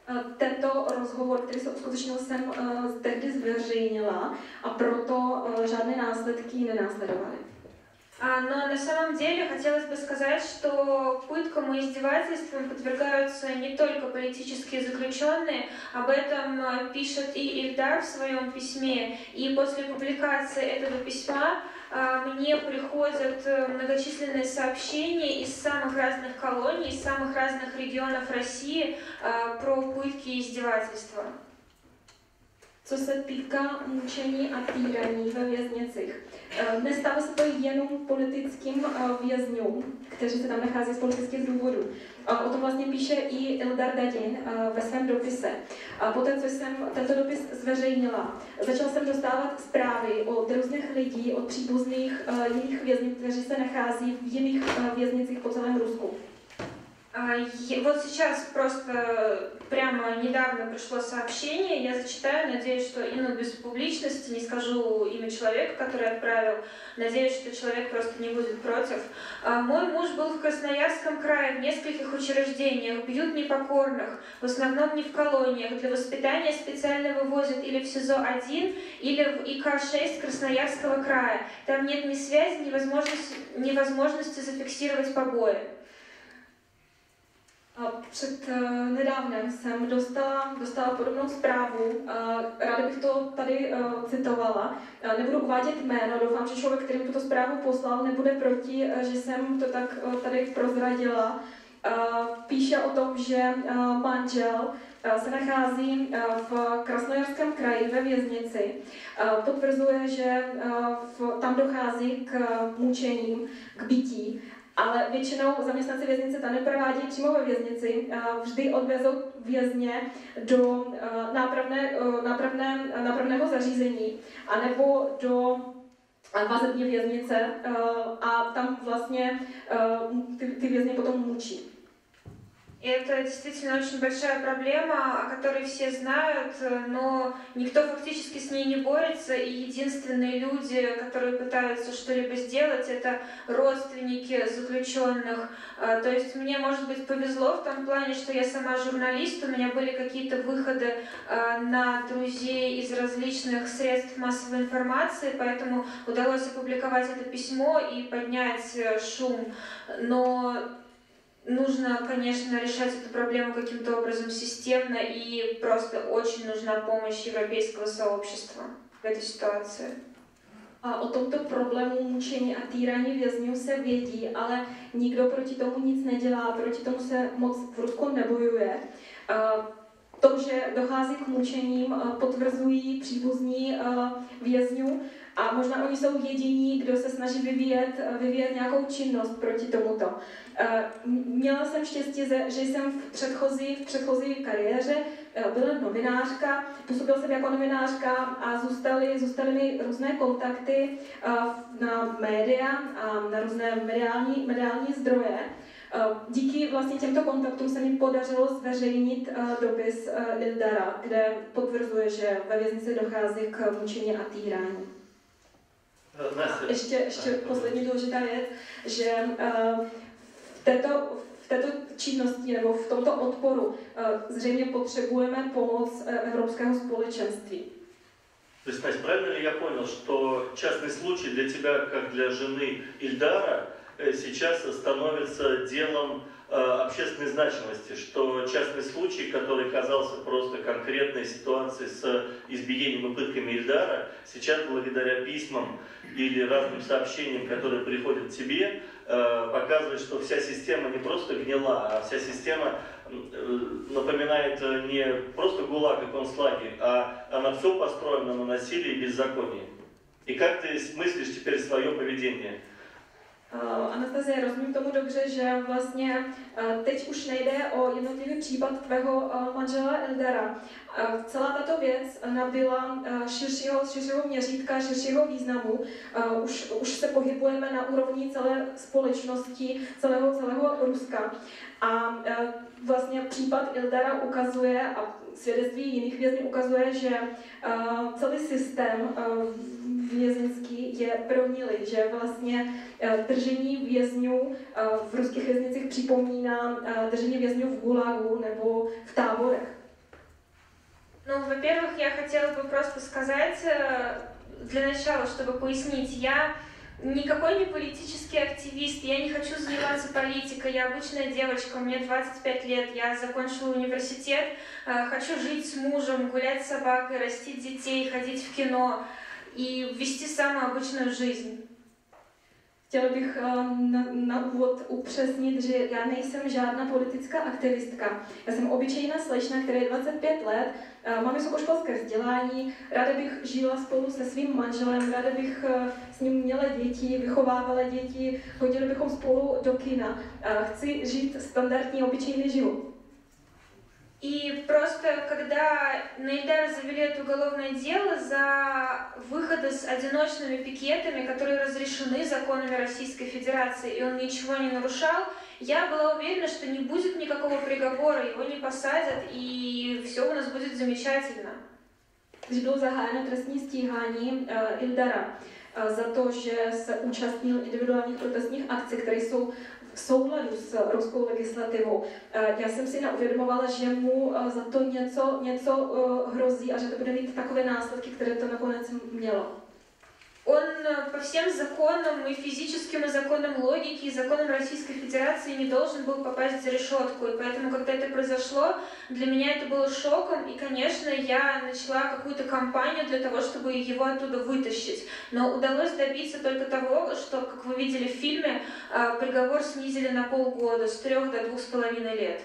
Tento rozhovor, který se uskutečnil, jsem tehdy zveřejnila a proto žádné následky nenásledovaly. Но на самом деле хотелось бы сказать, что пыткам и издевательствам подвергаются не только политические заключенные, об этом пишет и Ильдар в своем письме, и после публикации этого письма мне приходят многочисленные сообщения из самых разных колоний, из самых разных регионов России про půjtky и издевательства. Co se týká mučení a týraní ve věznicích, nestává se to jenom politickým vězňům, kteří se tam nachází z politických důvodů. O tom vlastně píše i Ildar Dadin ve svém dopise. Poté, co jsem tento dopis zveřejnila, začala jsem dostávat zprávy od různých lidí, od příbuzných jiných vězňů, kteří se nachází v jiných věznicích po celém Rusku. Вот сейчас просто прямо недавно пришло сообщение, я зачитаю, надеюсь, что и ну, без публичности, не скажу имя человека, который отправил, надеюсь, что человек просто не будет против. Мой муж был в Красноярском крае в нескольких учреждениях, бьют непокорных, в основном не в колониях, для воспитания специально вывозят или в СИЗО один, или в И К шесть Красноярского края. Там нет ни связи, ни возможности, ни возможности зафиксировать побои. Před nedávnem jsem dostala, dostala podobnou zprávu, ráda bych to tady citovala. Nebudu uvádět jméno, doufám, že člověk, který mi tuto zprávu poslal, nebude proti, že jsem to tak tady prozradila. Píše o tom, že manžel se nachází v Krasnojarském kraji ve věznici. Potvrzuje, že tam dochází k mučením, k bití. Ale většinou zaměstnanci věznice to neprovádí přímo ve věznici. Vždy odvezou vězně do nápravné, nápravné, nápravného zařízení anebo do vazební věznice a tam vlastně ty, ty vězně potom mučí. И это действительно очень большая проблема, о которой все знают, но никто фактически с ней не борется, и единственные люди, которые пытаются что-либо сделать, это родственники заключенных. То есть мне, может быть, повезло в том плане, что я сама журналист, у меня были какие-то выходы на друзей из различных средств массовой информации, поэтому удалось опубликовать это письмо и поднять шум. Но нужно, конечно, решать эту проблему каким-то образом системно, и просто очень нужна помощь европейского сообщества в этой ситуации. A o tomto problému mučení a týraní vězňů se vědí, ale nikdo proti tomu nic nedělá, proti tomu se moc v Rusku nebojuje. To, že dochází k mučením, potvrzují příbuzní vězňů a možná oni jsou jediní, kdo se snaží vyvíjet, vyvíjet nějakou činnost proti tomuto. Měla jsem štěstí, že jsem v předchozí, v předchozí kariéře byla novinářka, působila jsem jako novinářka a zůstaly, zůstaly mi různé kontakty na média a na různé mediální, mediální zdroje. Díky vlastně těmto kontaktům se mi podařilo zveřejnit dopis Ildara, kde potvrzuje, že ve věznici dochází k mučení a týrání. Ještě, ještě poslední důležitá věc, že v této, v této činnosti nebo v tomto odporu zřejmě potřebujeme pomoc Evropského společenství. То есть, Настя, правильно ли я понял, что частный случай для тебя, как для жены Ильдара, сейчас становится делом э, общественной значимости, что частный случай, который казался просто конкретной ситуацией с избиением и пытками Ильдара, сейчас благодаря письмам или разным сообщениям, которые приходят тебе, э, показывает, что вся система не просто гнила, а вся система э, напоминает не просто ГУЛАГ и концлагерь, а она все построена на насилии и беззаконии. И как ты мыслишь теперь свое поведение? Uh, Anastazie, rozumím tomu dobře, že vlastně uh, teď už nejde o jednotlivý případ tvého uh, manžela Ildara. Uh, celá tato věc nabyla uh, širšího, širšího měřítka, širšího významu. Uh, už, už se pohybujeme na úrovni celé společnosti, celého, celého Ruska. A uh, vlastně případ Ildara ukazuje, a svědectví jiných vězňů ukazuje, že uh, celý systém uh, vězeňský je prohnilý, že vlastně držení vězňů v ruských věznicích připomíná držení vězňů v Gulagu nebo v táborech. Ну, во-первых, я хотела бы просто сказать, для начала, чтобы пояснить, я никакой не политический активист, я не хочу заниматься политикой, я обычная девочка, мне двадцать пять лет, я закончила университет, хочу жить с мужем, гулять с собакой, растить детей, ходить в кино и вести самую обычную жизнь. Chtěla bych na, na úvod upřesnit, že já nejsem žádná politická aktivistka. Já jsem obyčejná slečna, která je dvacet pět let, mám vysokoškolské vzdělání, ráda bych žila spolu se svým manželem, ráda bych s ním měla děti, vychovávala děti, chodili bychom spolu do kina. Chci žít standardní, obyčejný život. И просто, когда на Ильдара завели это уголовное дело за выходы с одиночными пикетами, которые разрешены законами Российской Федерации, и он ничего не нарушал, я была уверена, что не будет никакого приговора, его не посадят, и все у нас будет замечательно. Když bylo zahájeno trestní stíhání uh, Ildara uh, za to, že se účastnil individuálních protestních akcí, které jsou v souladu s ruskou legislativou. Já jsem si neuvědomovala, že mu za to něco, něco hrozí a že to bude mít takové následky, které to nakonec mělo. Он по всем законам, и физическим, и законам логики, и законам Российской Федерации не должен был попасть за решетку. И поэтому, когда это произошло, для меня это было шоком. И, конечно, я начала какую-то кампанию для того, чтобы его оттуда вытащить. Но удалось добиться только того, что, как вы видели в фильме, приговор снизили на полгода, с трех до двух с половиной лет.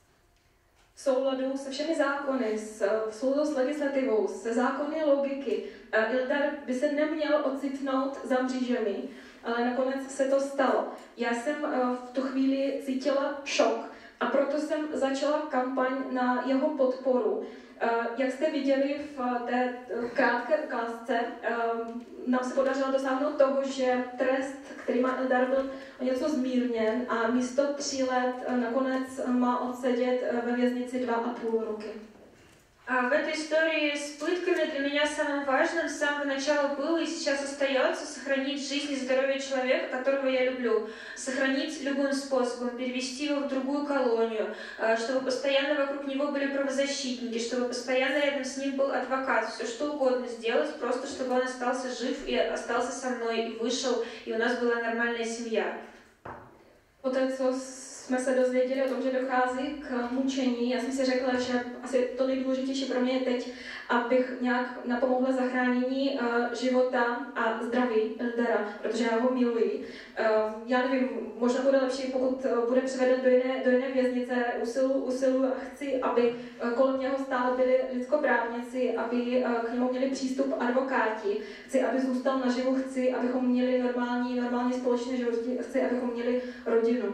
V souladu se všemi zákony, v souladu s legislativou, se zákony logiky, Ildar by se neměl ocitnout za mřížemi, ale nakonec se to stalo. Já jsem v tu chvíli cítila šok a proto jsem začala kampaň na jeho podporu. Jak jste viděli v té krátké ukázce, nám se podařilo dosáhnout toho, že trest, který má Ildar, byl o něco zmírněn a místo tří let nakonec má odsedět ve věznici dva a půl roky. А в этой истории с пытками для меня самым важным с самого начала было и сейчас остается сохранить жизнь и здоровье человека, которого я люблю. Сохранить любым способом, перевести его в другую колонию, чтобы постоянно вокруг него были правозащитники, чтобы постоянно рядом с ним был адвокат, все что угодно сделать, просто чтобы он остался жив и остался со мной, и вышел, и у нас была нормальная семья. Poté, co jsme se dozvěděli o tom, že dochází k mučení, já jsem si řekla, že asi to nejdůležitější pro mě je teď, abych nějak napomohla zachránění uh, života a zdraví Ildara, protože já ho miluji. Uh, já nevím, možná bude lepší, pokud uh, bude převeden do jiné, do jiné věznice, usilu, usilu a chci, aby uh, kolem něho stále byli lidskoprávníci, aby uh, k němu měli přístup advokáti, chci, aby zůstal naživu, chci, abychom měli normální, normální společný život, chci, abychom měli rodinu.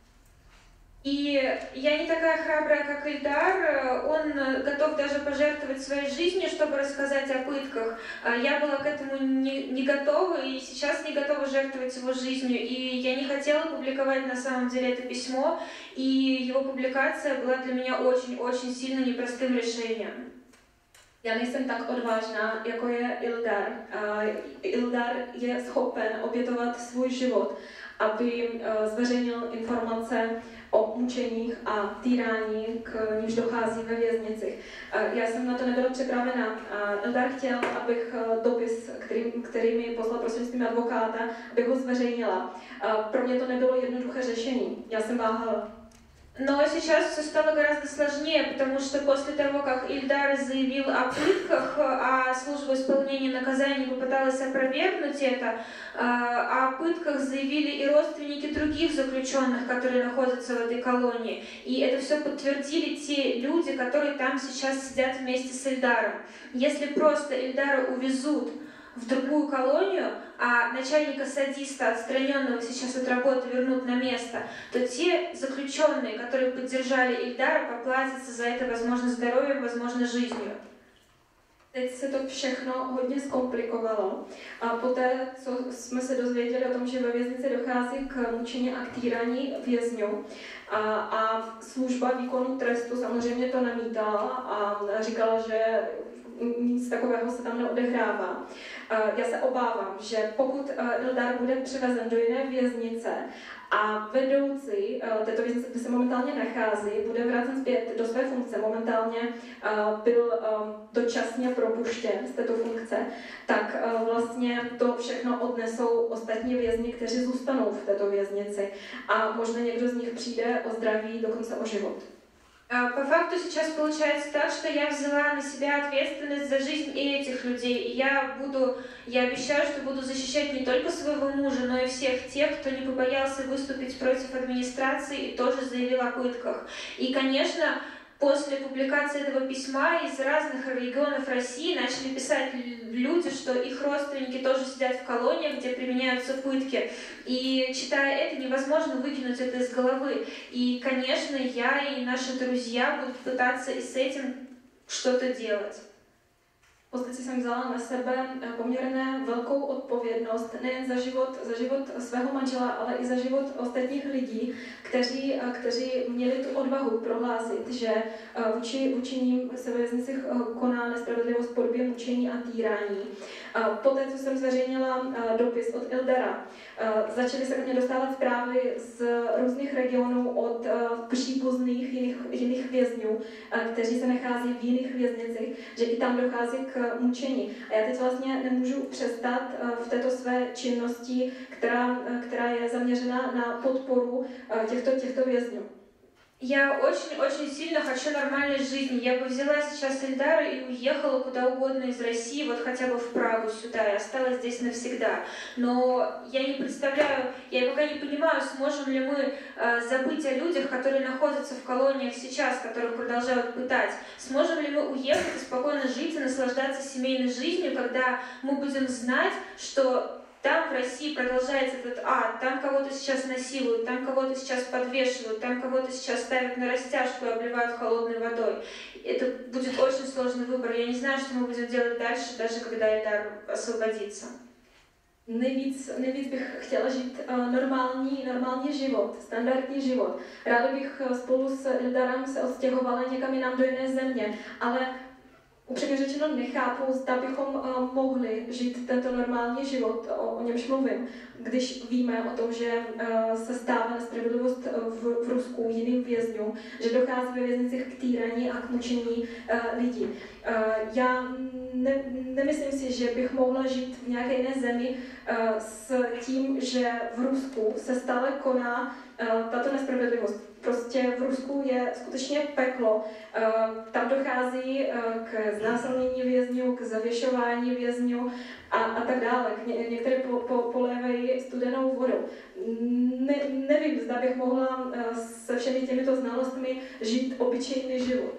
И я не такая храбрая, как Ильдар, он готов даже пожертвовать своей жизнью, чтобы рассказать о пытках. Я была к этому не, не готова и сейчас не готова жертвовать его жизнью. И я не хотела публиковать на самом деле это письмо, и его публикация была для меня очень-очень сильно непростым решением. Já nejsem tak odvážná, jako je Ildar. Ildar je schopen obětovat svůj život, aby zveřejnil informace o mučeních a týrání, k nímž dochází ve věznici. Já jsem na to nebyla připravena. Ildar chtěl, abych dopis, který, který mi poslal prostřednictvím advokáta, abych ho zveřejnila. Pro mě to nebylo jednoduché řešení. Já jsem váhala. Но сейчас все стало гораздо сложнее, потому что после того, как Ильдар заявил о пытках, а служба исполнения наказаний попыталась опровергнуть это, о пытках заявили и родственники других заключенных, которые находятся в этой колонии. И это все подтвердили те люди, которые там сейчас сидят вместе с Ильдаром. Если просто Ильдара увезут в другую колонию, а начальника-садиста, отстраненного сейчас от работы, вернут на место, то те заключенные, которые поддержали Ильдара, поплатятся за это, возможно, здоровьем, возможно, жизнью. Teď se to všechno hodně zkomplikovalo a poté, co jsme se dozvěděli o tom, že ve věznici dochází k mučení a k týraní vězňů a, a služba výkonu trestu samozřejmě to namítala a říkala, že nic takového se tam neodehrává. Já se obávám, že pokud Ildar bude přivezen do jiné věznice A vedoucí této věznice, kde se momentálně nachází, bude vrácen zpět do své funkce. Momentálně byl dočasně propuštěn z této funkce, tak vlastně to všechno odnesou ostatní vězni, kteří zůstanou v této věznici. A možná někdo z nich přijde o zdraví, dokonce o život. По факту сейчас получается так, что я взяла на себя ответственность за жизнь и этих людей. И я буду, я обещаю, что буду защищать не только своего мужа, но и всех тех, кто не побоялся выступить против администрации и тоже заявил о пытках. И, конечно, после публикации этого письма из разных регионов России начали писать люди, что их родственники тоже сидят в колониях, где применяются пытки. И читая это, невозможно выкинуть это из головы. И, конечно, я и наши друзья будут пытаться и с этим что-то делать. V podstatě jsem vzala na sebe poměrně velkou odpovědnost nejen za život, za život svého manžela, ale i za život ostatních lidí, kteří, kteří měli tu odvahu prohlásit, že vůči, vůči ním se ve věznicích koná nespravedlivost v podobě mučení a týrání. Poté, co jsem zveřejnila dopis od Ildara, začaly se ke mně dostávat zprávy z různých regionů od příbuzných jiných, jiných vězňů, kteří se nachází v jiných věznicích, že i tam dochází k mučení. A já teď vlastně nemůžu přestat v této své činnosti, která, která je zaměřena na podporu těchto, těchto vězňů. Я очень-очень сильно хочу нормальной жизни. Я бы взяла сейчас Ильдара и уехала куда угодно из России, вот хотя бы в Прагу сюда, и осталась здесь навсегда. Но я не представляю, я пока не понимаю, сможем ли мы э, забыть о людях, которые находятся в колониях сейчас, которых продолжают пытать. Сможем ли мы уехать и спокойно жить и наслаждаться семейной жизнью, когда мы будем знать, что там в России продолжается этот ад, там кого-то сейчас насилуют, там кого-то сейчас подвешивают, там кого-то сейчас ставят на растяжку и обливают холодной водой. Это будет очень сложный выбор. Я не знаю, что мы будем делать дальше, даже когда Ильдар освободится. Nejvíc, nejvíc bych chtěla žít uh, normální, normální život, standardní život. Ráda bych spolu s Ildarem se odstěhovala někam jinam do jiné země, ale upřímně řečeno nechápu, zda bychom uh, mohli žít tento normální život, o, o němž mluvím, když víme o tom, že uh, se stává nespravedlivost v, v Rusku jiným vězňům, že dochází ve věznicích k týraní a k mučení uh, lidí. Uh, já ne, nemyslím si, že bych mohla žít v nějaké jiné zemi uh, s tím, že v Rusku se stále koná uh, tato nespravedlivost. Prostě v Rusku je skutečně peklo. Tam dochází k znásilnění vězňů, k zavěšování vězňů a, a tak dále. Ně, některé po, po, polévají studenou vodu. Ne, nevím, zda bych mohla se všemi těmito znalostmi žít obyčejný život.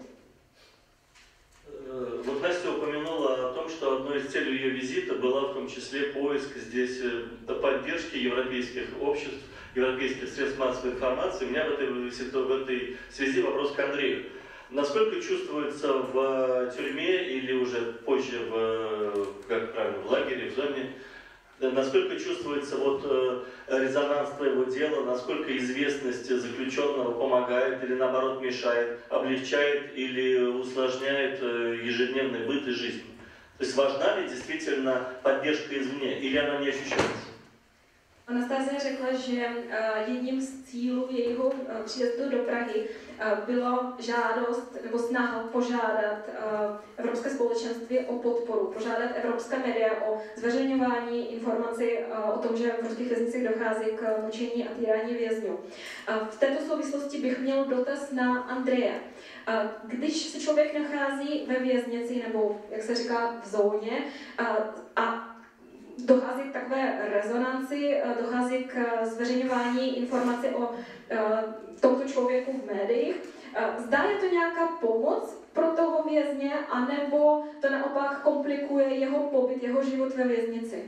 Вот Настя упомянула о том, что одной из целей ее визита была в том числе поиск здесь поддержки европейских обществ, европейских средств массовой информации. У меня в этой, в этой связи вопрос к Андрею. Насколько чувствуется в тюрьме или уже позже в, как правильно, в лагере, в зоне, насколько чувствуется вот резонанс твоего дела, насколько известность заключенного помогает или наоборот мешает, облегчает или усложняет ежедневный быт и жизнь? То есть важна ли действительно поддержка извне или она не ощущается? Anastasia řekla, že jedním z cílů jejího příjezdu do Prahy bylo žádost nebo snaha požádat Evropské společenství o podporu, požádat evropská média o zveřejňování informací o tom, že v ruských věznicích dochází k mučení a týrání vězňů. V této souvislosti bych měl dotaz na Andreje. Když se člověk nachází ve věznici nebo, jak se říká, v zóně a dochází k takové rezonanci, dochází k zveřejňování informací o tomto člověku v médiích. Zdá je to nějaká pomoc pro toho vězně, anebo to naopak komplikuje jeho pobyt, jeho život ve věznici?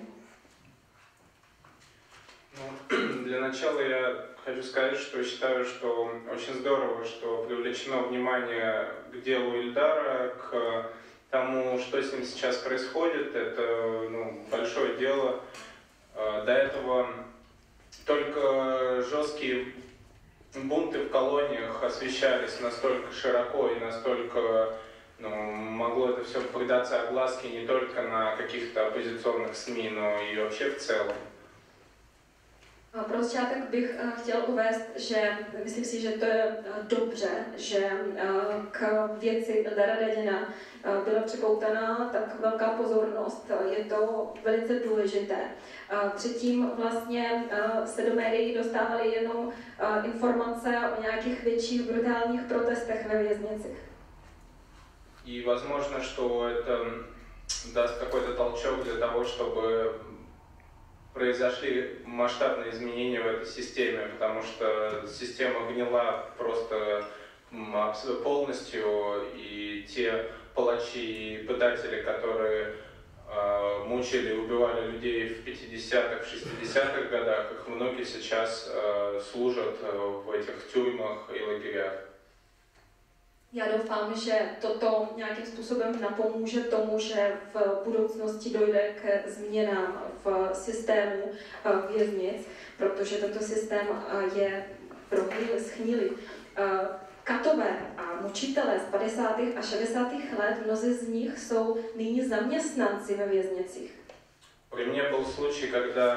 Ну, для начала я хочу сказать, что считаю, что очень здорово, что привлечено внимание к делу Ильдара, к тому, что с ним сейчас происходит. Это ну, большое дело. До этого только жесткие бунты в колониях освещались настолько широко и настолько ну, могло это все придаться огласке не только на каких-то оппозиционных СМИ, но и вообще в целом. Pro začátek bych chtěl uvést, že myslím si, že to je dobře, že k věci Eldara Dadina byla připoutaná tak velká pozornost. Je to velice důležité. Předtím vlastně se do médií dostávaly jenom informace o nějakých větších brutálních protestech ve věznicích. И возможно, что это даст какой-то толчок для того, чтобы произошли масштабные изменения в этой системе, потому что система гнила просто полностью, и те палачи и пытатели, которые э, мучили и убивали людей в пятидесятых, шестидесятых годах, их внуки сейчас э, служат в этих тюрьмах и лагерях. Já doufám, že toto nějakým způsobem napomůže tomu, že v budoucnosti dojde k změnám v systému věznic, protože tento systém je prohnilý, schnilý. Katové a mučitelé z padesátých a šedesátých let, mnozí z nich jsou nyní zaměstnanci ve věznicích. При мне был случай, когда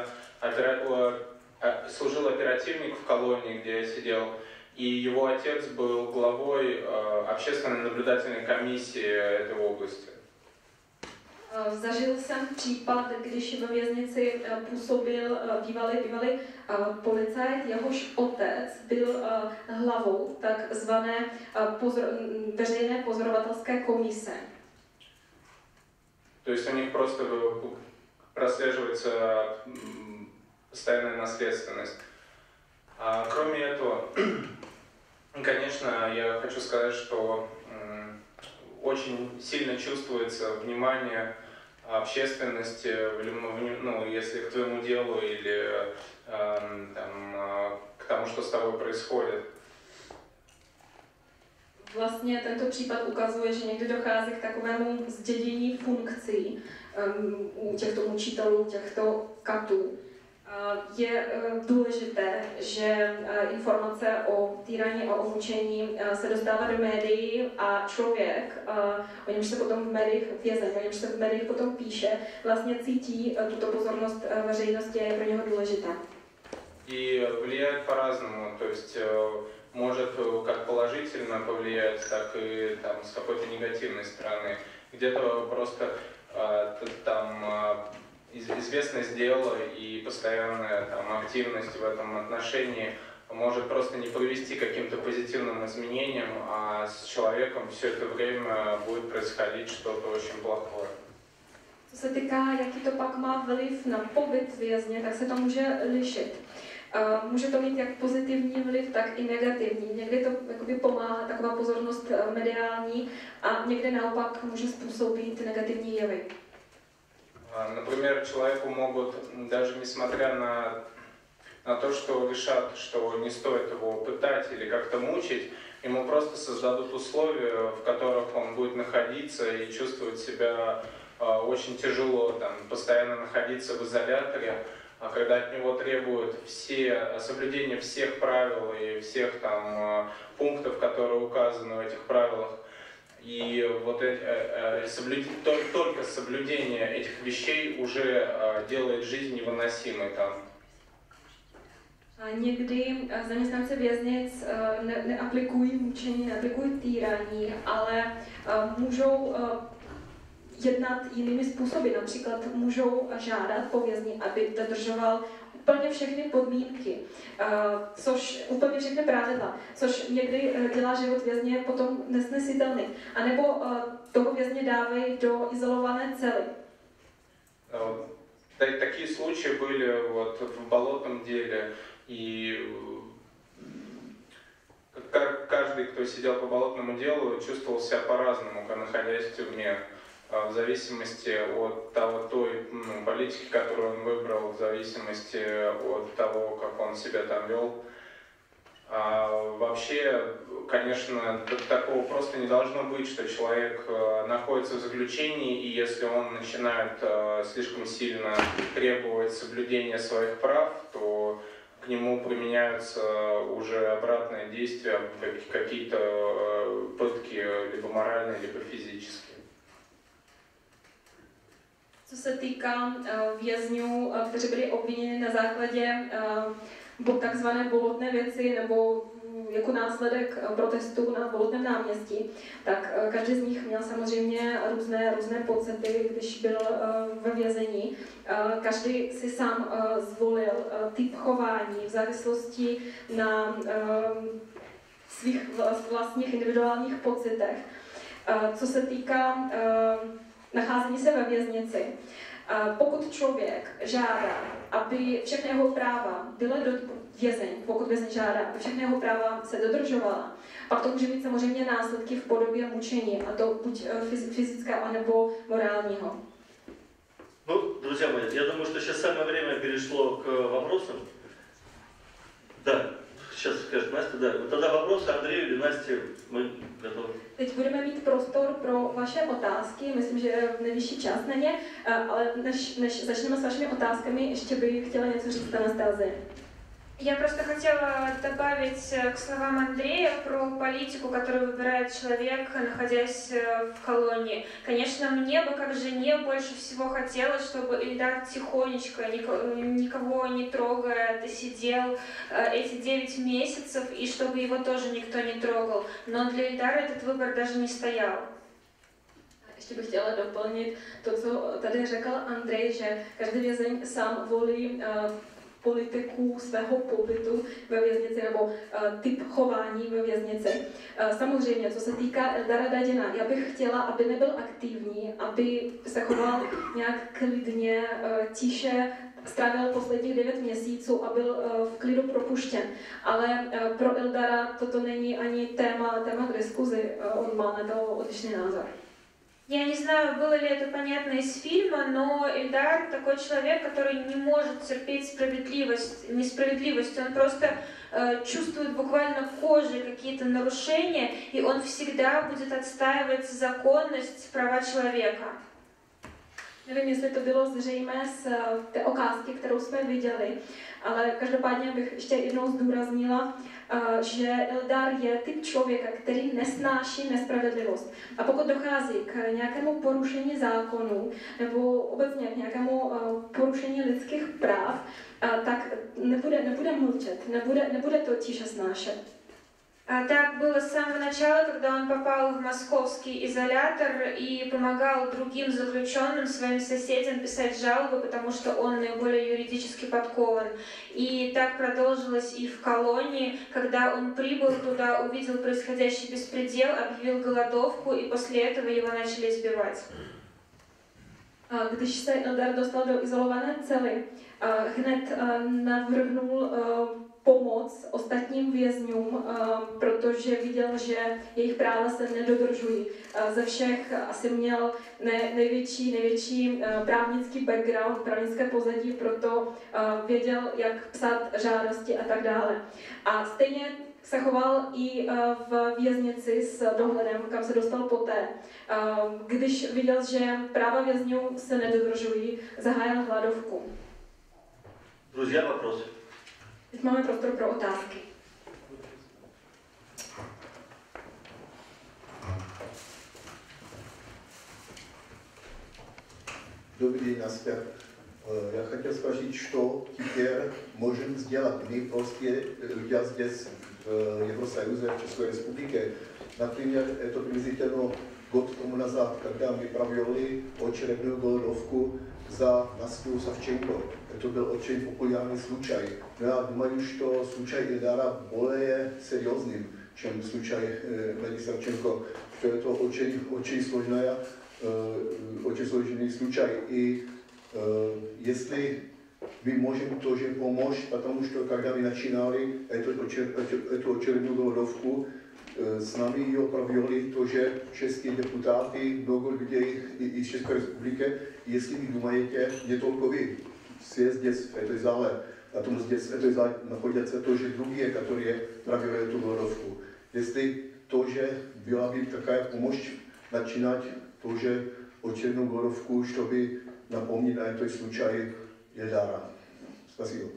служил оперативник в колонии, где я сидел, и его отец был главой общественной наблюдательной комиссии этой области. Zažil jsem případ, když ve věznici působil bývalý, bývalý policajt, jehož otec byl hlavou takzvané pozor, veřejné pozorovatelské komise. То есть у них просто прослеживается постоянная наследственность. А кроме этого, конечно, я хочу сказать, что очень сильно чувствуется внимание общественности, ну, если к твоему делу или э, там, к тому, что с тобой происходит. Vlastně tento případ ukazuje, že někdy dochází k takovému zdědění funkcí um, u těchto mučitelů, těchto katů. Je důležité, že informace o týraní a o mučení se dostává do médií a člověk, o němž se potom v médiích vězeň, o němž se v médiích potom píše, vlastně cítí tuto pozornost veřejnosti a je pro něho důležitá. И влияет по-разному, то есть может как положительно повлиять, так и там, с какой-то негативной стороны. Где-то просто там известность дела и постоянная там, активность в этом отношении может просто не привести к каким-то позитивным изменениям, а с человеком все это время будет происходить что-то очень плохое. Co se týká, jaký to pak má vliv na pobyt vězně, tak se to může lišit. Může to mít jak pozitivní vliv, tak i negativní. Někdy to jakoby pomáhá taková pozornost mediální a někdy naopak může způsobit negativní jevy. Например, человеку могут, даже несмотря на, на то, что решат, что не стоит его пытать или как-то мучить, ему просто создадут условия, в которых он будет находиться и чувствовать себя э, очень тяжело, там, постоянно находиться в изоляторе, а когда от него требуют все, соблюдение всех правил и всех там, э, пунктов, которые указаны в этих правилах, и вот э, э, соблюд... только соблюдение этих вещей уже э, делает жизнь невыносимой там. Někdy zaměstnanci věznic ne, neaplikují mučení, neaplikují týrání, ale můžou jednat jinými způsoby. Například můžou žádat po vězni, aby dodržoval úplně všechny podmínky, což úplně všechny pravidla, což někdy dělá život vězně potom nesnesitelný. A nebo toho vězně dávají do izolované cely. Такие случаи были вот в болотном деле, и каждый, кто сидел по болотному делу, чувствовал себя по-разному, находясь в тюрьме, в зависимости от того, той ну, политики, которую он выбрал, в зависимости от того, как он себя там вел. А вообще, конечно, такого просто не должно быть, что человек находится в заключении, и если он начинает слишком сильно требовать соблюдения своих прав, то к нему применяются уже обратные действия, какие-то пытки, либо моральные, либо физические. Co co se týká vězňů, kteří byli obviněni na základě takzvané bolotné věci nebo jako následek protestů na Bolotném náměstí, tak každý z nich měl samozřejmě různé, různé pocity, když byl ve vězení. Každý si sám zvolil typ chování v závislosti na svých vlastních individuálních pocitech. Co se týká nacházení se ve věznici, pokud člověk žádá, aby všechny jeho práva byly do vězeň, pokud vězeň žádá, aby všechny jeho práva se dodržovala, pak to může mít samozřejmě následky v podobě mučení, a to buď fyzického, nebo morálního. Ну, друзья мои, я думаю, что сейчас самое время перешло к вопросам. Да, сейчас скажет Настя, да. Тогда вопросы Андрею или Насте, мы готовы. Teď budeme mít prostor pro vaše otázky, myslím, že je nejvyšší čas na ně, ale než, než začneme s vašimi otázkami, ještě bych chtěla něco říct Анастазия. Я просто хотела добавить к словам Андрея про политику, которую выбирает человек, находясь в колонии. Конечно, мне бы, как жене, больше всего хотелось, чтобы Ильдар тихонечко, никого не трогая, досидел эти девять месяцев, и чтобы его тоже никто не трогал. Но для Ильдара этот выбор даже не стоял. Ještě bych chtěla doplnit to, co tady řekl Andrej, že každý vězeň sám volí uh, politiku svého pobytu ve věznici nebo uh, typ chování ve věznici. Uh, samozřejmě, co se týká Ildara Dadina, já bych chtěla, aby nebyl aktivní, aby se choval nějak klidně, uh, tiše, strávil posledních devět měsíců a byl uh, v klidu propuštěn. Ale uh, pro Ildara toto není ani téma, téma k diskuzi, uh, on má na to odlišný názor. Я не знаю, было ли это понятно из фильма, но Ильдар такой человек, который не может терпеть справедливость, несправедливость. Он просто э, чувствует буквально кожей какие-то нарушения, и он всегда будет отстаивать законность, права человека. Nevím, jestli to bylo zřejmé z té ukázky, kterou jsme viděli, ale každopádně bych ještě jednou zdůraznila, že Ildar je typ člověka, který nesnáší nespravedlivost. A pokud dochází k nějakému porušení zákonů nebo obecně k nějakému porušení lidských práv, tak nebude, nebude mlčet, nebude, nebude to tiše snášet. А так было с самого начала, когда он попал в московский изолятор и помогал другим заключенным, своим соседям писать жалобы, потому что он наиболее юридически подкован. И так продолжилось и в колонии, когда он прибыл туда, увидел происходящий беспредел, объявил голодовку, и после этого его начали избивать. Když se Ildar dostal do izolované cely, hned navrhnul pomoc ostatním vězňům, protože viděl, že jejich práva se nedodržují. Ze všech asi měl ne, největší, největší právnický background, právnické pozadí, proto věděl, jak psát žádosti a tak dále. A stejně se choval i v věznici s dohledem, kam se dostal poté. Když viděl, že práva vězňů se nedodržují, zahájil hladovku. Друзья, вопросы. Teď máme prostor pro otázky. Добрый день, Настя. Я хотел спросить, что теперь можем сделать мы, простые люди здесь, в Евросоюзе, в České republice. Например, это приблизительно год тому назад, когда мы провели очередную голодовку за Настю Савченко. Это был очень популярный случай. Но я думаю, что случай Ildara более серьезным, чем случай Нади Савченко, что это очень, очень сложная, очень сложный случай. И если мы можем тоже помочь, потому что когда мы начинали эту, эту очередную голодовку, s námi ji провели тоже české депутаты, много людей из České republiky. Если вы думаете, не только вы, все здесь, в этой зале, потом здесь, в этой зале находятся тоже другие, которые провели эту голодовку. Если тоже была бы такая помощь начинать тоже очередную голодовку, чтобы напомнить на этот случай Ildara. Спасибо.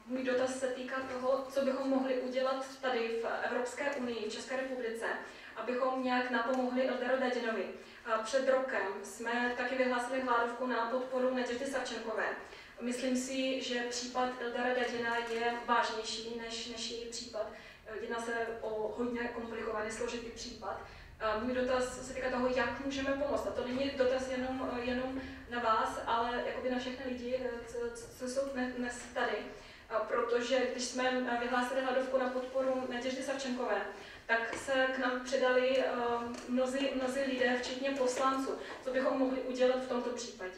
můj dotaz se týká toho, co bychom mohli udělat tady v Evropské unii, v České republice, abychom nějak napomohli Eldaru Dadinovi. Před rokem jsme taky vyhlásili hladovku na podporu Naděždy Savčenkové. Myslím si, že případ Eldara Dadina je vážnější než, než její případ. Jedná se o hodně komplikovaný, složitý případ. Můj dotaz se týká toho, jak můžeme pomoct. A to není dotaz jenom, jenom na vás, ale jakoby na všechny lidi, co, co jsou dnes tady. Protože když jsme vyhlásili hladovku na podporu Naděždy Savčenkové, tak se k nám přidali mnozí, mnozí lidé, včetně poslanců. Co bychom mohli udělat v tomto případě?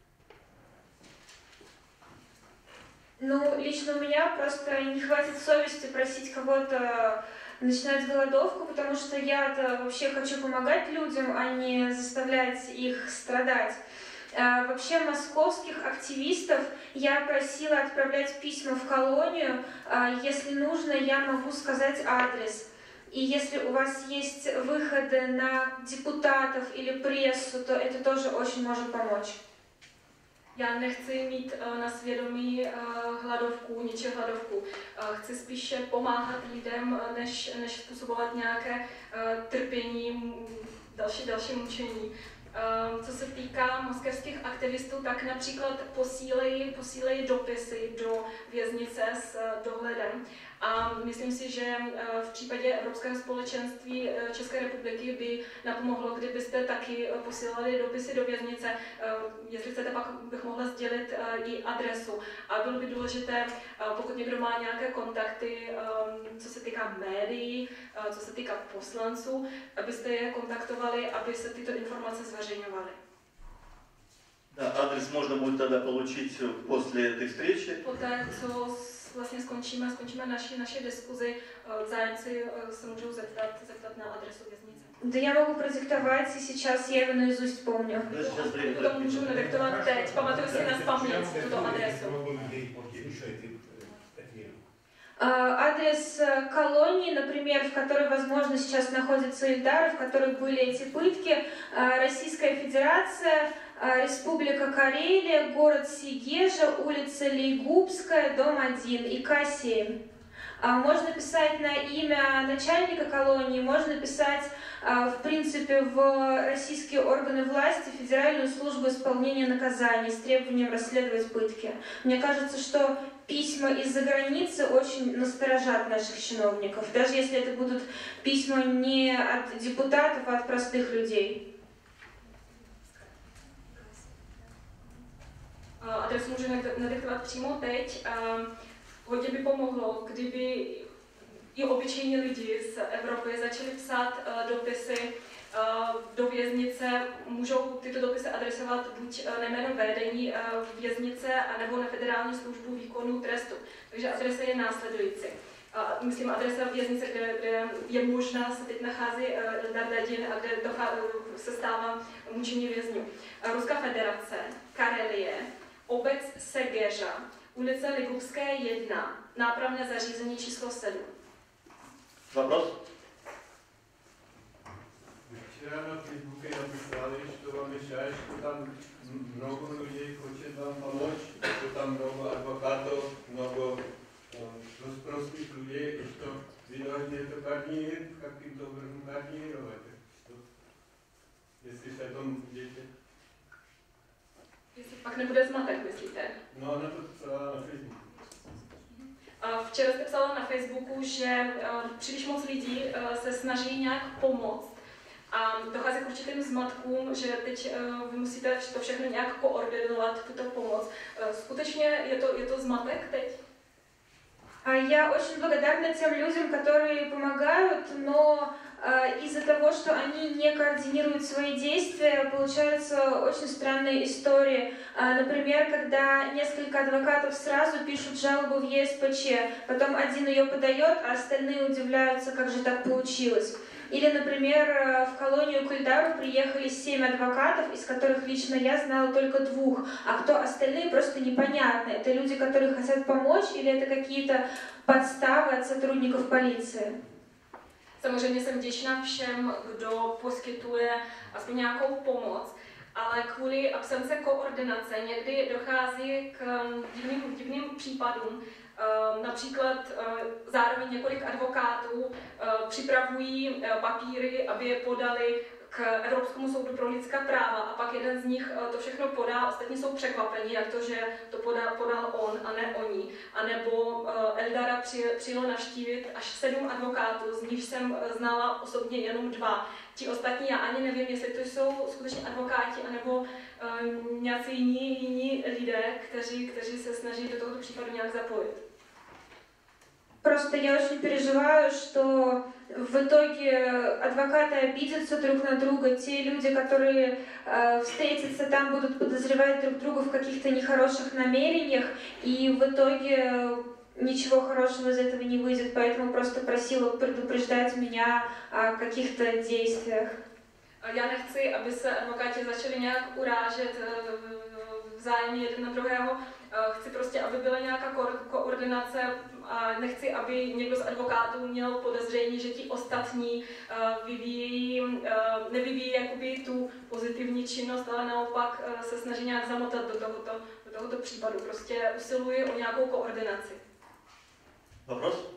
Ну, лично у меня просто не хватит совести просить кого-то начинать голодовку, потому что я-то вообще хочу помогать людям, а не заставлять их страдать. А, вообще московских активистов я просила отправлять письма в колонию. А, если нужно, я могу сказать адрес. И если у вас есть выходы на депутатов или прессу, то это тоже очень может помочь. Já nechci mít uh, na svědomí uh, hladovku, ničí hladovku. Uh, chci spíše pomáhat lidem, uh, než, než způsobovat nějaké uh, trpění, další, další mučení. Uh, co se týká moskevských aktivistů, tak například posílejí, posílejí dopisy do věznice s uh, dohledem. A myslím si, že uh, v případě Evropského společenství uh, České republiky by napomohlo, kdybyste taky uh, posílali dopisy do věznice. Uh, jestli chcete, pak bych mohla sdělit uh, i adresu. A bylo by důležité, uh, pokud někdo má nějaké kontakty, um, co se týká médií, uh, co se týká poslanců, abyste je kontaktovali, aby se tyto informace zveřejňovaly. Да, адрес можно будет тогда получить после этой встречи. Poté, co vlastně skončíme, skončíme naši, naši diskuzi, zájemci se můžou zeptat, zeptat na adresu věznice. Да я могу продиктовать, и сейчас я его наизусть помню. To můžu nadiktovat teď, pamatuju si na paměť tuto adresu. Адрес колонии, например, в которой, возможно, сейчас находится Эльдар, в которой были эти пытки, Российская Федерация, Республика Карелия, город Сегежа, улица Лейгубская, дом один, И К семь. Можно писать на имя начальника колонии, можно писать, в принципе, в российские органы власти, Федеральную службу исполнения наказаний с требованием расследовать пытки. Мне кажется, что письма из-за границы очень насторожат наших чиновников, даже если это будут письма не от депутатов, а от простых людей. Adresu můžu nadiktovat přímo teď. Hodně by pomohlo, kdyby i obyčejní lidi z Evropy začali psát dopisy do věznice. Můžou tyto dopisy adresovat buď na jméno vedení věznice, anebo na Federální službu výkonu trestu. Takže adresa je následující. Myslím adresa věznice, kde, kde je možná, se teď nachází Eldar Dadin a kde se stává mučení vězňů. Ruská federace, Karelie, obec Segeža, ulice Ligubské jedna, nápravné zařízení číslo sedm. Вопрос? Včera na Facebooku napисали, что вам мешает, что там много людей хочет вам помочь, что там много адвокатов, много простых людей, и что вы должны это координировать, каким-то образом координировать. Если с этим будете. Jestli pak nebude zmatek, myslíte? No, ona to psala na Facebooku. Včera jste psala na Facebooku, že příliš moc lidí se snaží nějak pomoct a dochází k určitým zmatkům, že teď vy musíte to všechno nějak koordinovat, tuto pomoc. Skutečně je to, je to zmatek teď? Я очень благодарна тем людям, которые помогают, но э, из-за того, что они не координируют свои действия, получаются очень странные истории. А, например, когда несколько адвокатов сразу пишут жалобу в Е С П Ч, потом один ее подает, а остальные удивляются, как же так получилось. Или, например, в колонию к Эльдару приехали семь адвокатов, из которых лично я знала только двух, а кто остальные, просто непонятно. Это люди, которые хотят помочь, или это какие-то подставы от сотрудников полиции? Samozřejmě jsem vděčná všem, kdo poskytuje aspoň nějakou pomoc, ale kvůli absence koordinace někdy dochází k divným, divným případům. Například zároveň několik advokátů připravují papíry, aby je podali k Evropskému soudu pro lidská práva a pak jeden z nich to všechno podá, ostatní jsou překvapení, jak to, že to podal, podal on a ne oni. A nebo Eldara přijelo navštívit až sedm advokátů, z nich jsem znala osobně jenom dva. Ti ostatní já ani nevím, jestli to jsou skutečně advokáti, anebo um, nějací jiní, jiní lidé, kteří, kteří se snaží do tohoto případu nějak zapojit. Просто я очень переживаю, что в итоге адвокаты обидятся друг на друга, те люди, которые э, встретятся там, будут подозревать друг друга в каких-то нехороших намерениях, и в итоге ничего хорошего из этого не выйдет, поэтому просто просила предупреждать меня о каких-то действиях. Já nechci, aby se advokáti začali nějak urážet vzájemně jeden na druhého. Chci prostě, aby byla nějaká ko- koordinace a nechci, aby někdo z advokátů měl podezření, že ti ostatní vyvíjí, nevyvíjí jakoby tu pozitivní činnost, ale naopak se snaží nějak zamotat do tohoto, do tohoto případu. Prostě usiluji o nějakou koordinaci. Вопрос?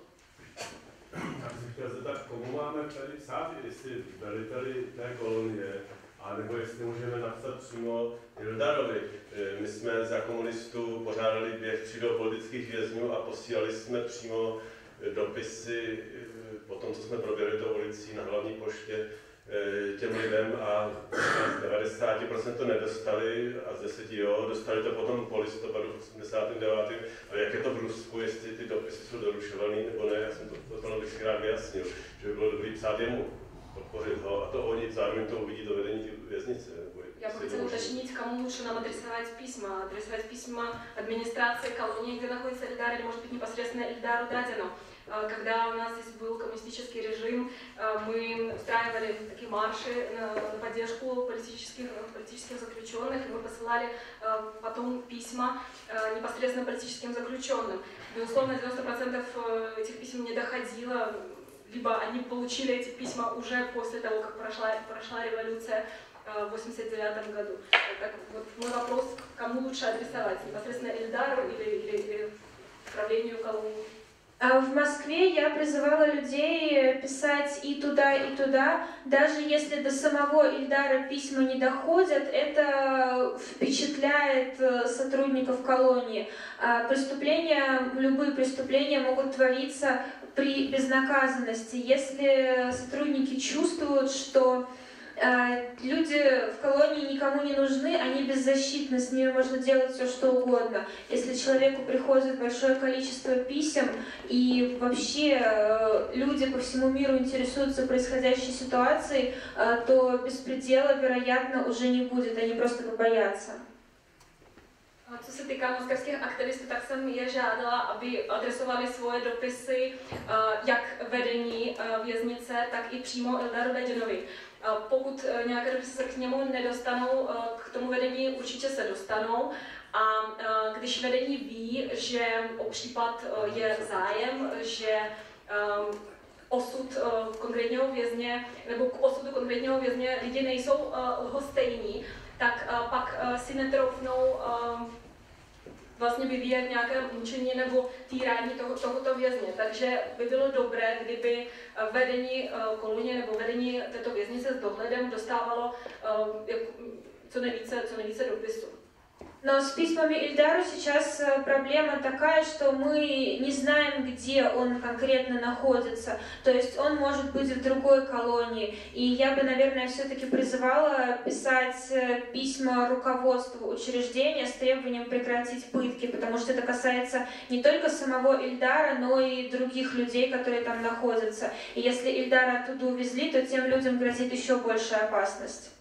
Já bych chtěl zeptat, komu máme tady psát, jestli veliteli té kolonie, anebo jestli můžeme napsat přímo Ildarovi. My jsme za komunistů pořádali běh třídou politických vězňů a posílali jsme přímo dopisy po tom, co jsme proběhli tou ulicí na hlavní poště těm lidem a z devadesát procent to nedostali a z deseti jo, dostali to potom po listopadu osmdesát devět. Ale jak je to v Rusku, jestli ty dopisy jsou doručované nebo ne, já jsem to potom bych si rád vyjasnil, že by bylo dobré psát jemu, podpořit ho a to oni zároveň to uvidí do vedení věznice. Já bych chtěla уточнить, кому лучше нам адресовать письма. Адресовать письма администрации колонии, где находится Ильдар, или, может быть, непосредственно Ильдару Дадину. Когда у нас здесь был коммунистический режим, мы устраивали такие марши на поддержку политических, политических заключенных, и мы посылали потом письма непосредственно политическим заключенным. Безусловно, девяносто процентов этих писем не доходило, либо они получили эти письма уже после того, как прошла, прошла революция в восемьдесят девятом году. Так, вот мой вопрос, кому лучше адресовать, непосредственно Ильдару или, или, или управлению колонии? В Москве я призывала людей писать и туда, и туда. Даже если до самого Ильдара письма не доходят, это впечатляет сотрудников колонии. Преступления, любые преступления могут твориться при безнаказанности. Если сотрудники чувствуют, что люди в колонии никому не нужны, они беззащитны, с ними можно делать все, что угодно. Если человеку приходит большое количество писем, и вообще люди по всему миру интересуются происходящей ситуацией, то беспредела, вероятно, уже не будет, они просто побоятся. Co se týká moskevských aktivistů, tak jsem je žádala, aby adresovali svoje dopisy jak vedení věznice, tak i přímo Ildaru Dadinovi. Pokud nějaké dopisy se k němu nedostanou, k tomu vedení určitě se dostanou. A když vedení ví, že o případ je zájem, že osud konkrétního vězně, nebo k osudu konkrétního vězně lidi nejsou lhostejní, tak pak si netroufnou vlastně vyvíjet nějaké mučení nebo týrání toho, tohoto vězně. Takže by bylo dobré, kdyby vedení kolonie nebo vedení této věznice s dohledem dostávalo co nejvíce, co nejvíce dopisů. Но с письмами Ильдару сейчас проблема такая, что мы не знаем, где он конкретно находится. То есть он может быть в другой колонии. И я бы, наверное, все-таки призывала писать письма руководству учреждения с требованием прекратить пытки, потому что это касается не только самого Ильдара, но и других людей, которые там находятся. И если Ильдара оттуда увезли, то тем людям грозит еще большая опасность.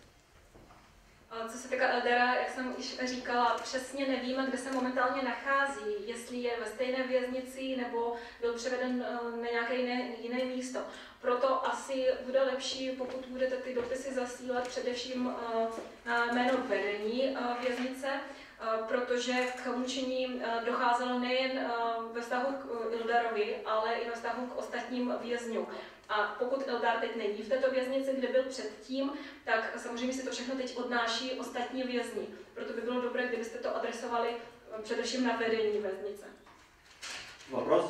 Co se týká Eldara, jak jsem již říkala, přesně nevíme, kde se momentálně nachází, jestli je ve stejné věznici nebo byl převeden na nějaké jiné, jiné místo. Proto asi bude lepší, pokud budete ty dopisy zasílat především na jméno vedení věznice, protože k mučení docházelo nejen ve vztahu k Ildarovi, ale i ve vztahu k ostatním vězňům. A pokud Eldar teď není v této věznici, kde byl předtím, tak samozřejmě si to všechno teď odnáší ostatní vězni. Proto by bylo dobré, kdybyste to adresovali především na vedení věznice. Вопрос?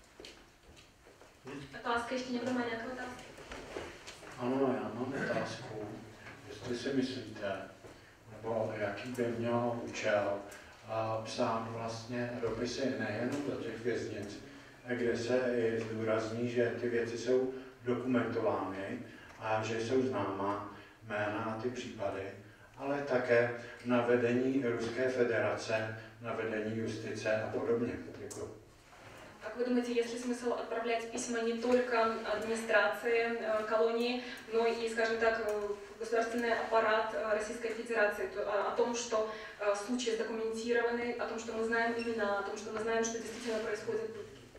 Otázka, ještě někdo má nějakou otázku? Ano, já mám otázku, jestli si myslíte, nebo jaký by měl účel a psát vlastně dopisy nejenom do těch věznic, kde se i zdůrazní, že ty věci jsou dokumentovány a že jsou známá jména a ty případy, ale také na vedení Ruské federace, na vedení justice a podobně. Děkuji. Как вы думаете, есть ли смысл отправлять письма не только администрации колонии, но и, скажем так, государственный аппарат Российской Федерации о том, что случаи задокументированы, о том, что мы знаем имена, о том, что мы знаем, что действительно происходит?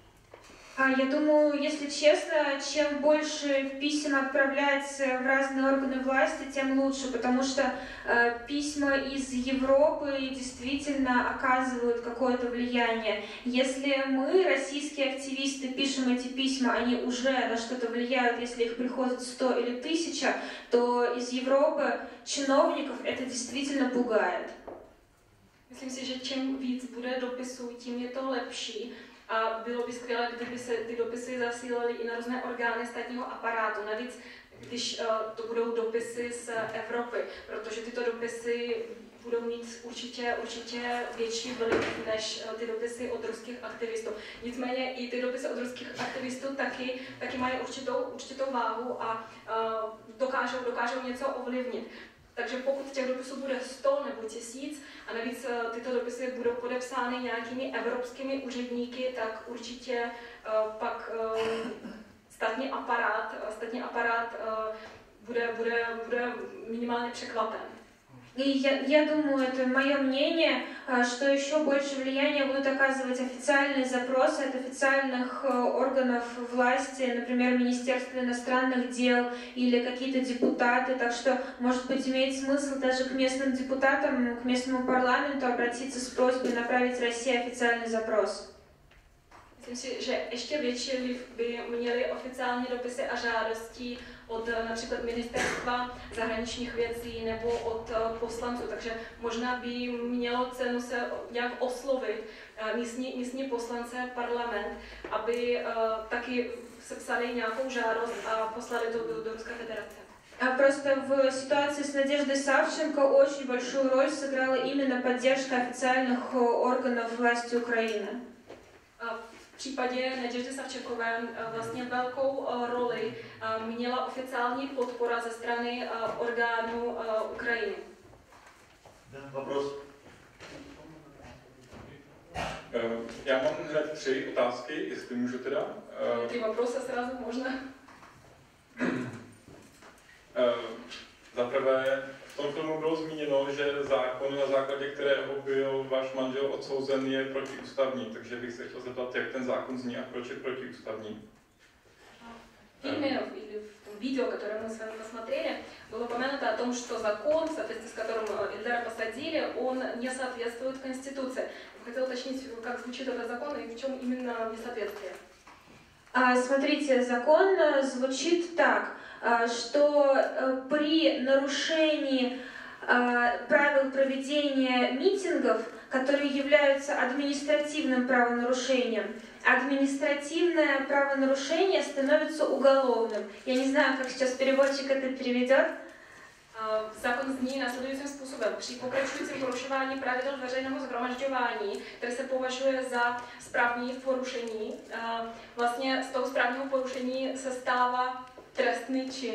Я думаю, если честно, чем больше писем отправлять в разные органы власти, тем лучше, потому что э, письма из Европы действительно оказывают какое-то влияние. Если мы, российские активисты, пишем эти письма, они уже на что-то влияют, если их приходит сто или тысяча, то из Европы чиновников это действительно пугает. Myslím si, že čím víc bude dopisů, tím je to lepší. A bylo by skvělé, kdyby se ty dopisy zasílaly i na různé orgány státního aparátu. Navíc, když uh, to budou dopisy z Evropy, protože tyto dopisy budou mít určitě, určitě větší vliv než uh, ty dopisy od ruských aktivistů. Nicméně i ty dopisy od ruských aktivistů taky, taky mají určitou, určitou váhu a uh, dokážou, dokážou něco ovlivnit. Takže pokud těch dopisů bude sto nebo tisíc a navíc tyto dopisy budou podepsány nějakými evropskými úředníky, tak určitě uh, pak uh, státní aparát, státní aparát uh, bude, bude, bude minimálně překvapen. И я, я думаю, это мое мнение, что еще больше влияния будут оказывать официальные запросы от официальных органов власти, например, Министерство иностранных дел или какие-то депутаты. Так что, может быть, имеет смысл даже к местным депутатам, к местному парламенту обратиться с просьбой направить России официальный запрос. Myslím si, že ještě větší vliv by měly oficiální dopisy a žádosti od například ministerstva zahraničních věcí nebo od poslanců, takže možná by mělo cenu se nějak oslovit místní, místní poslance, parlament, aby taky sepsali nějakou žádost a poslali to do, do Ruské federace. А просто в ситуации с Надеждой Савченко очень большую роль сыграла именно поддержка официальных органов власти Украины. V případě Naděždy Savčenkové vlastně velkou roli měla oficiální podpora ze strany orgánů Ukrajiny. Вопрос? Já mám hned tři otázky, jestli můžu teda. Ty vопросы сразу можно. Za prvé, v tom filmu bylo zmíněno, že zákon, na základě kterého byl váš manžel odsouzen, je protiústavní, takže bych se chtěl zeptat, jak ten zákon zní a proč je protiústavní. В фильме или в том видео, которое мы с вами посмотрели, было упомянуто о том, что закон, в соответствии с которым Ильдара посадили, он не соответствует Конституции. Я хотела уточнить, как звучит этот закон и в чем именно несоответствие. Смотрите, закон звучит так, что при нарушении правил проведения митингов, которые являются административным правонарушением, административное правонарушение становится уголовным. Я не знаю, как сейчас переводчик это переведет. Zákon zní následujícím způsobem. Při pokračujícím porušování pravidel veřejného shromažďování, které se považuje za správní porušení, vlastně z toho správního porušení se stává trestný čin.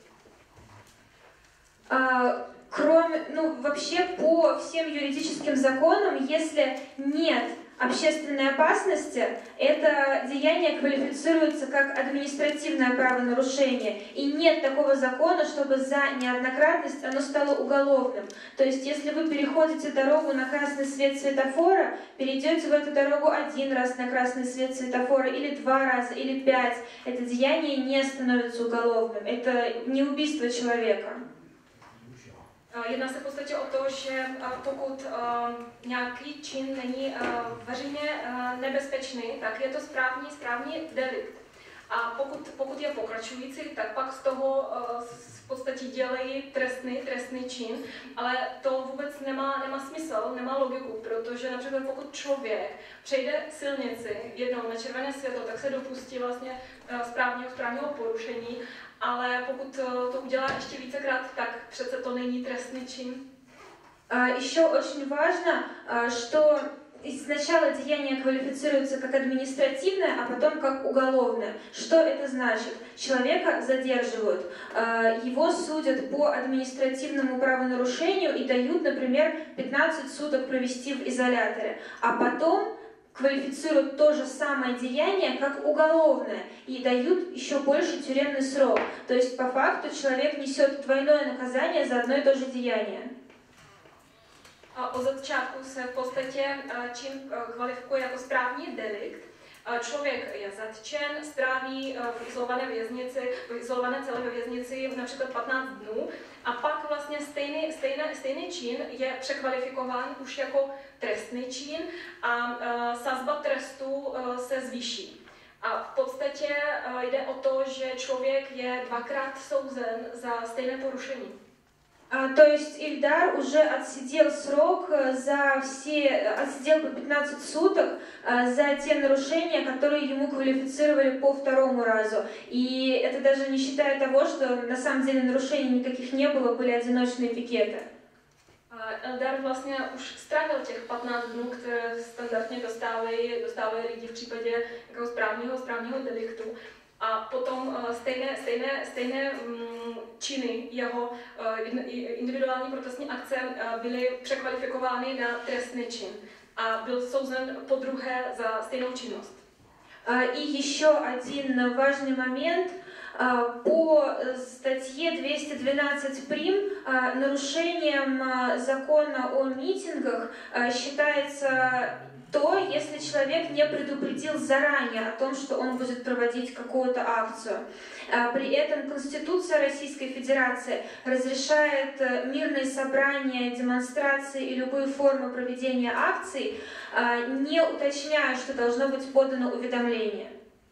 Кроме, ну, вообще по всем юридическим законам, если нет общественной опасности, это деяние квалифицируется как административное правонарушение. И нет такого закона, чтобы за неоднократность оно стало уголовным. То есть, если вы переходите дорогу на красный свет светофора, перейдете в эту дорогу один раз на красный свет светофора, или два раза, или пять, это деяние не становится уголовным. Это не убийство человека. Jedná se v podstatě o to, že pokud nějaký čin není veřejně nebezpečný, tak je to správní, správní delikt. A pokud, pokud je pokračující, tak pak z toho uh, v podstatě dělají trestný, trestný čin, ale to vůbec nemá, nemá smysl, nemá logiku, protože například pokud člověk přejde silnici jednou na červené světlo, tak se dopustí vlastně uh, správního, správního porušení, ale pokud uh, to udělá ještě vícekrát, tak přece to není trestný čin. Еще очень важно, что сначала деяние квалифицируется как административное, а потом как уголовное. Что это значит? Человека задерживают, его судят по административному правонарушению и дают, например, пятнадцать суток провести в изоляторе, а потом квалифицируют то же самое деяние как уголовное и дают еще больше тюремный срок. То есть по факту человек несет двойное наказание за одно и то же деяние. Od začátku se v podstatě čin kvalifikuje jako správní delikt. Člověk je zatčen, stráví v izolované věznici, v izolované celé ve věznici například patnáct dnů a pak vlastně stejný, stejný, stejný čin je překvalifikován už jako trestný čin a sazba trestu se zvýší. A v podstatě jde o to, že člověk je dvakrát souzen za stejné porušení. То есть Ильдар уже отсидел срок за все, отсидел по пятнадцать суток за те нарушения, которые ему квалифицировали по второму разу. И это даже не считая того, что на самом деле нарушений никаких не было, были одиночные пикеты. Ildar vlastně už strávil těch patnáct dnů, které standardně dostávají, dostávají lidi v případě jako správního, správního deliktu. A potom stejné, stejné, stejné činy jeho individuální protestní akce byly překvalifikovány na trestný čin a byl souzen podruhé za stejnou činnost. И еще один важный момент. По статье двести двенадцать прим нарушением закона о митингах считается то, если человек не предупредил заранее о том, что он будет проводить какую-то акцию. При этом Конституция Российской Федерации разрешает мирные собрания, демонстрации и любые формы проведения акций, не уточняя, что должно быть подано уведомление.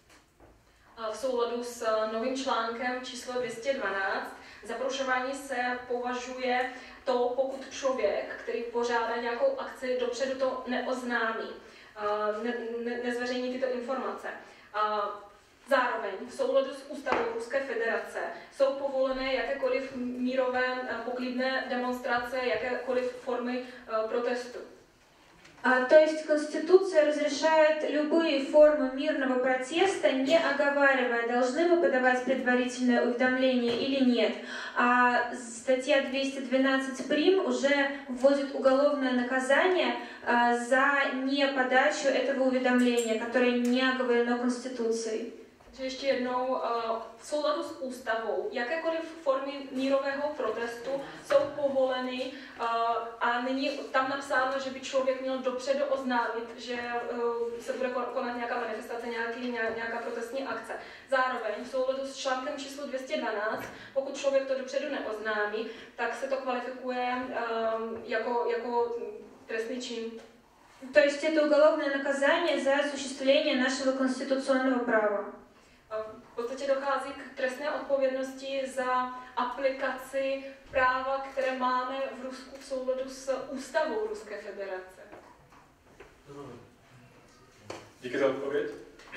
V souladu s novým článkem číslo dvě stě dvanáct za porušování se považuje to, pokud člověk, který pořádá nějakou akci, dopředu to neoznámí, ne, ne, nezveřejní tyto informace. Zároveň v souladu s ústavou Ruské federace jsou povolené jakékoliv mírové poklidné demonstrace, jakékoliv formy protestu. А, то есть Конституция разрешает любые формы мирного протеста, не оговаривая, должны мы подавать предварительное уведомление или нет. А статья двести двенадцать прим уже вводит уголовное наказание а, за неподачу этого уведомления, которое не оговорено Конституцией. Ještě jednou, v souladu s ústavou, jakékoliv formy mírového protestu jsou povoleny a není tam napsáno, že by člověk měl dopředu oznámit, že se bude konat nějaká manifestace, nějaký, nějaká protestní akce. Zároveň v souladu s článkem číslo dvě stě dvanáct, pokud člověk to dopředu neoznámí, tak se to kvalifikuje jako, jako trestný čin. То есть это уголовное наказание за осуществление нашего конституционного права. V podstatě dochází k trestné odpovědnosti za aplikaci práva, které máme v Rusku v souladu s ústavou Ruské federace. Díky za odpověď.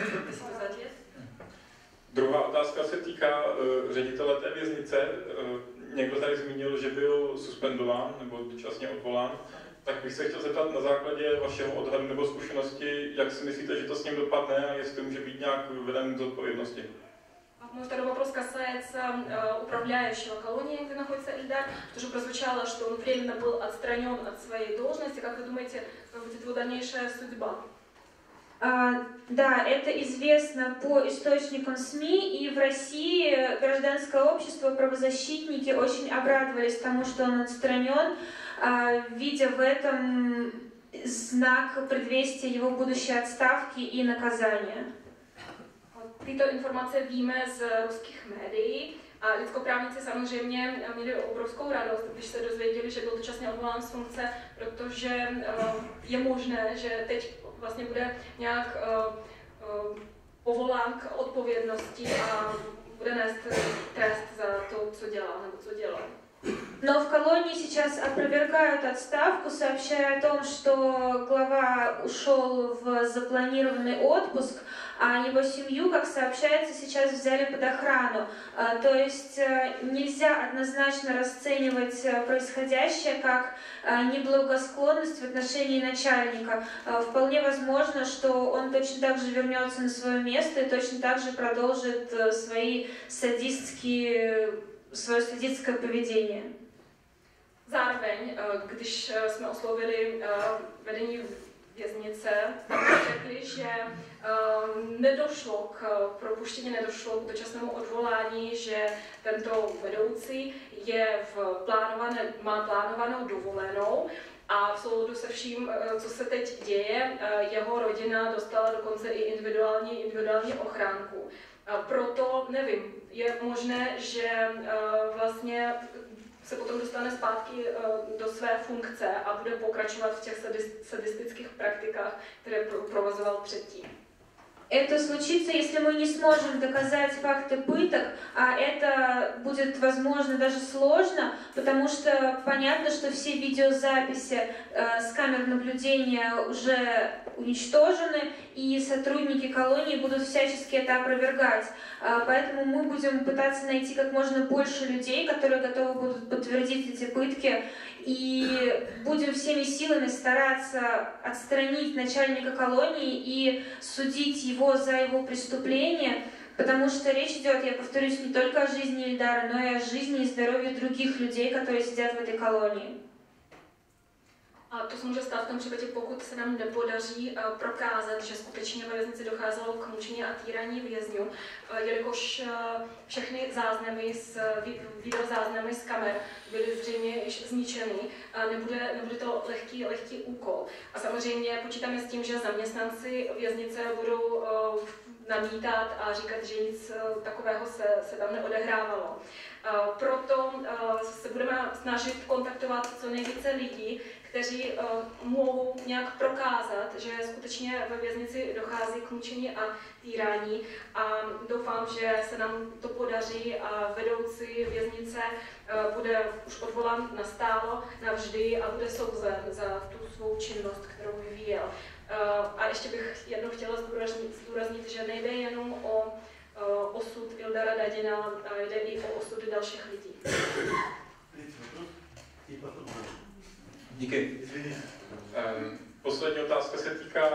Druhá otázka se týká uh, ředitele té věznice. Uh, někdo tady zmínil, že byl suspendován nebo dočasně odvolán. Tak bych se chtěl zeptat na základě vašeho odhadu nebo zkušenosti, jak si myslíte, že to s ním dopadne a jestli může být nějak veden z odpovědnosti. Мой второй вопрос касается э, управляющего колонией, где находится Ильдар. Тоже прозвучало, что он временно был отстранен от своей должности. Как вы думаете, как будет его дальнейшая судьба? А, да, это известно по источникам СМИ, и в России гражданское общество, правозащитники очень обрадовались тому, что он отстранен, а, видя в этом знак предвестия его будущей отставки и наказания. Tyto informace víme z ruských médií a lidskoprávníci samozřejmě měli obrovskou radost, když se dozvěděli, že byl dočasně odvolán z funkce, protože je možné, že teď vlastně bude nějak povolán k odpovědnosti a bude nést trest za to, co dělá nebo co dělá. Но в колонии сейчас опровергают отставку, сообщая о том, что глава ушел в запланированный отпуск, а его семью, как сообщается, сейчас взяли под охрану. То есть нельзя однозначно расценивать происходящее как неблагосклонность в отношении начальника. Вполне возможно, что он точно так же вернется на свое место и точно так же продолжит свои садистские свое садистское поведение. Zároveň, když jsme oslovili vedení věznice, řekli, že nedošlo k propuštění, nedošlo k dočasnému odvolání, že tento vedoucí je v plánované, má plánovanou dovolenou a v souladu se vším, co se teď děje, jeho rodina dostala dokonce i individuální, individuální ochránku. Proto nevím, je možné, že vlastně se potom dostane zpátky do své funkce a bude pokračovat v těch sadistických praktikách, které provozoval předtím. Это случится, если мы не сможем доказать факты пыток, а это будет, возможно, даже сложно, потому что понятно, что все видеозаписи э, с камер наблюдения уже уничтожены, и сотрудники колонии будут всячески это опровергать. Э, поэтому мы будем пытаться найти как можно больше людей, которые готовы будут подтвердить эти пытки, и будем всеми силами стараться отстранить начальника колонии и судить его за его преступление, потому что речь идет, я повторюсь, не только о жизни Ильдара, но и о жизни и здоровье других людей, которые sидят v этой kolonii. A to se může stát v tom případě, pokud se nám nepodaří prokázat, že skutečně ve věznici docházelo k mučení a týrání vězňů, jelikož všechny záznamy z videozáznamy z kamer byly zřejmě již zničeny, nebude, nebude to lehký, lehký úkol. A samozřejmě počítáme s tím, že zaměstnanci věznice budou namítat a říkat, že nic takového se, se tam neodehrávalo. Proto se budeme snažit kontaktovat co nejvíce lidí, kteří uh, mohou nějak prokázat, že skutečně ve věznici dochází k mučení a týrání a doufám, že se nám to podaří a vedoucí věznice uh, bude už odvolán nastálo navždy a bude souzen za tu svou činnost, kterou vyvíjel. Uh, a ještě bych jednou chtěla zdůraznit, zdůraznit že nejde jenom o uh, osud Ildara Dadina, ale jde i o osudy dalších lidí. Díky. Um, poslední otázka se týká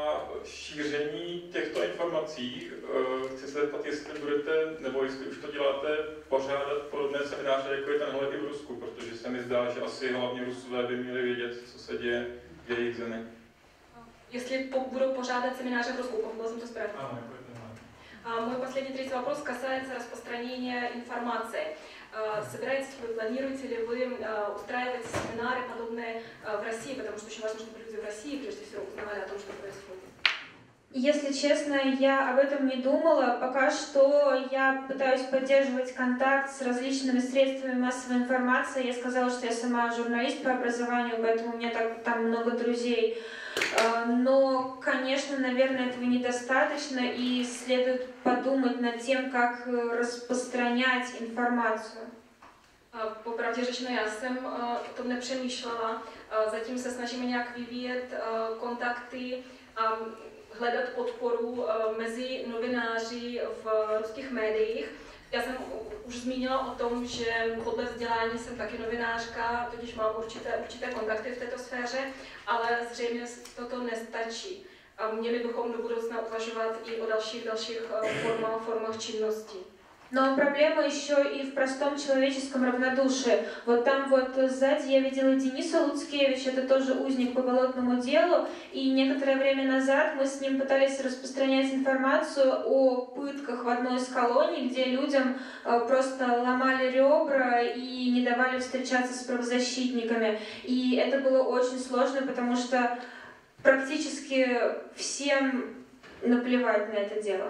šíření těchto informací. Uh, chci se zeptat, jestli budete, nebo jestli už to děláte, pořádat podobné semináře, jako je tenhle i v Rusku, protože se mi zdá, že asi hlavně Rusové by měli vědět, co se děje v jejich zemi. Если по будут пожадать семинары в Руску, по jsem to správně. А, мой последний третий вопрос касается распространения информации. Собираетесь вы, планируете ли вы устраивать семинары подобные в России, потому что очень важно, чтобы люди в России прежде всего узнавали о том, что происходит? Если честно, я об этом не думала. Пока что я пытаюсь поддерживать контакт с различными средствами массовой информации. Я сказала, что я сама журналист по образованию, поэтому у меня так, там много друзей. Но, конечно, наверное, этого недостаточно, и следует подумать над тем, как распространять информацию. Po pravdě řečeno, já jsem o tom nepřemýšlela. Zatím se snažíme nějak vyvíjet kontakty a hledat podporu mezi novináři v ruských médiích. Já jsem už zmínila o tom, že podle vzdělání jsem taky novinářka, tudíž mám určité, určité kontakty v této sféře, ale zřejmě toto nestačí. A měli bychom do budoucna uvažovat i o dalších, dalších formách, formách činnosti. Но проблема еще и в простом человеческом равнодушии. Вот там вот сзади я видела Дениса Луцкевича, это тоже узник по болотному делу, и некоторое время назад мы с ним пытались распространять информацию о пытках в одной из колоний, где людям просто ломали ребра и не давали встречаться с правозащитниками. И это было очень sложно, потому что практически всем наплевать на это дело.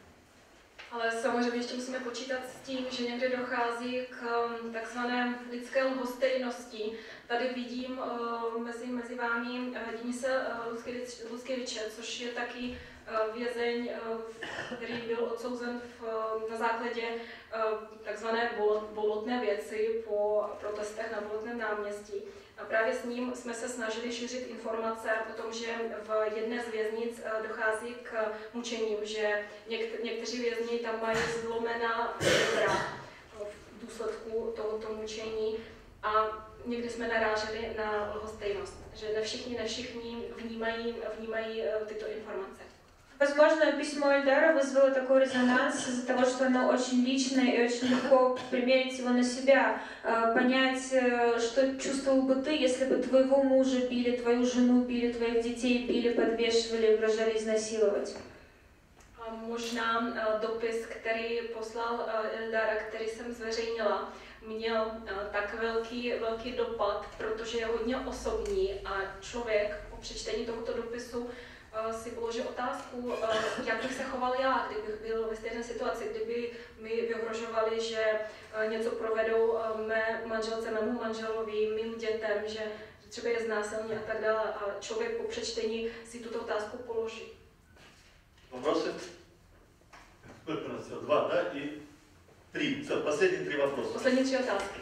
Ale samozřejmě ještě musíme počítat s tím, že někdy dochází k takzvané lidské lhostejnosti. Tady vidím uh, mezi, mezi vámi uh, Denise uh, Luckeviče, což je taky vězeň, který byl odsouzen v, na základě takzvané bolotné věci po protestech na Bolotném náměstí. A právě s ním jsme se snažili šířit informace o tom, že v jedné z věznic dochází k mučením, že něk- někteří vězni tam mají zlomená rебra v důsledku tohoto mučení a někdy jsme naráželi na lhostejnost, že ne všichni, ne všichni vnímají, vnímají tyto informace. Возможно, письмо Эльдара вызвало такой резонанс из-за того, что оно очень личное и очень легко примерить его на себя, понять, что чувствовал бы ты, если бы твоего мужа били, твою жену били, твоих детей били, подвешивали, угрожали изнасиловать. Možná dopis, který poslal Eldara, který jsem zveřejnila, měl tak velký, velký dopad, protože je hodně osobní a člověk po přečtení tohoto dopisu si položil otázku, jak bych se choval já, kdybych byl ve stejné situaci, kdyby mi vyhrožovali, že něco provedou mé manželce, mému manželovi, mým dětem, že třeba je znásilní a tak dále a člověk po přečtení si tuto otázku položí. Вопросы? Сколько у нас всего? Два, да? И три. Все, последние три вопроса. Последние tři otázky.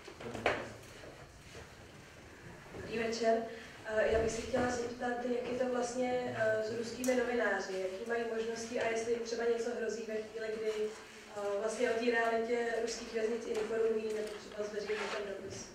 Dobrý večer. Já bych si chtěla zeptat, jak je to vlastně s ruskými novináři, jaký mají možnosti a jestli třeba něco hrozí ve chvíli, kdy vlastně o té realitě ruských věznic informují nebo třeba zveřejní ten dopis.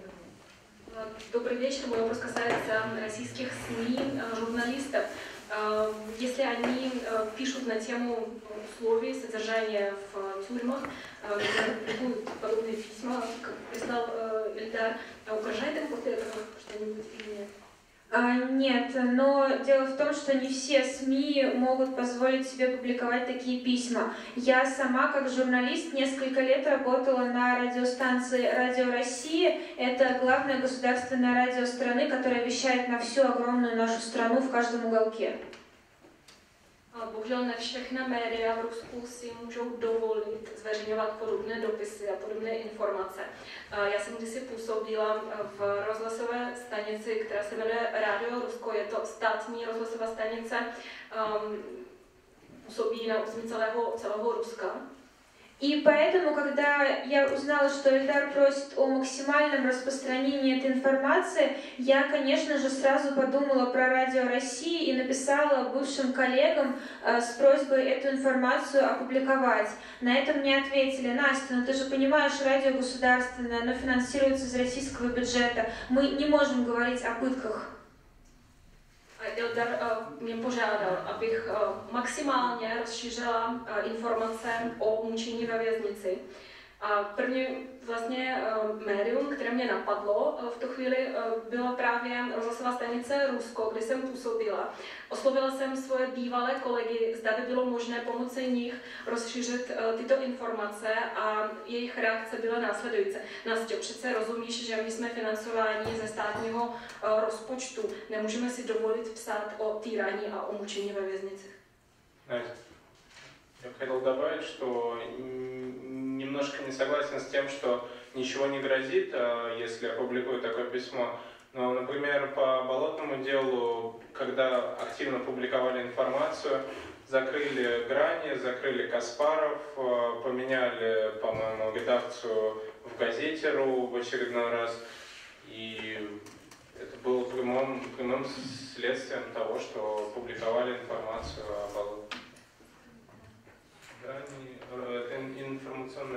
Добрый вечер. Мой вопрос касается российских СМИ, журналистов. Если они пишут на тему условий содержания в тюрьмах, публикуют подобные письма, как прислал Эльдар, угрожает им после этого что-нибудь или нет? Нет, но дело в том, что не все СМИ могут позволить себе публиковать такие письма. Я сама, как журналист, несколько лет работала на радиостанции «Радио России». Это главное государственное радио страны, которое вещает на всю огромную нашу страну в каждом уголке. Bohužel ne všechna média v Rusku si můžou dovolit zveřejňovat podobné dopisy a podobné informace. Já jsem kdysi působila v rozhlasové stanici, která se jmenuje Radio Rusko, je to státní rozhlasová stanice, um, působí na území celého, celého Ruska. И поэтому, когда я узнала, что Эльдар просит о максимальном распространении этой информации, я, конечно же, сразу подумала про Радио России и написала бывшим коллегам э, с просьбой эту информацию опубликовать. На это мне ответили: Настя, ну ты же понимаешь, радио государственное, оно финансируется из российского бюджета, мы не можем говорить о пытках. Eldar mě požádal, abych maximálně rozšířila informace o mučení ve věznici. A první vlastně médium, které mě napadlo v tu chvíli, byla právě rozhlasová stanice Rusko, kde jsem působila. Oslovila jsem svoje bývalé kolegy, zda by bylo možné pomocí nich rozšířit tyto informace a jejich reakce byla následující. Nastě, přece rozumíš, že my jsme financováni ze státního rozpočtu. Nemůžeme si dovolit psát o týrání a o mučení ve věznici. Я хотел добавить, что немножко не согласен с тем, что ничего не грозит, если опубликую такое письмо. Но, например, по болотному делу, когда активно публиковали информацию, закрыли Грани, закрыли Каспаров, поменяли, по-моему, редакцию в газете РУ в очередной раз. И это было прямым, прямым следствием того, что публиковали информацию о болотном. Это информационное.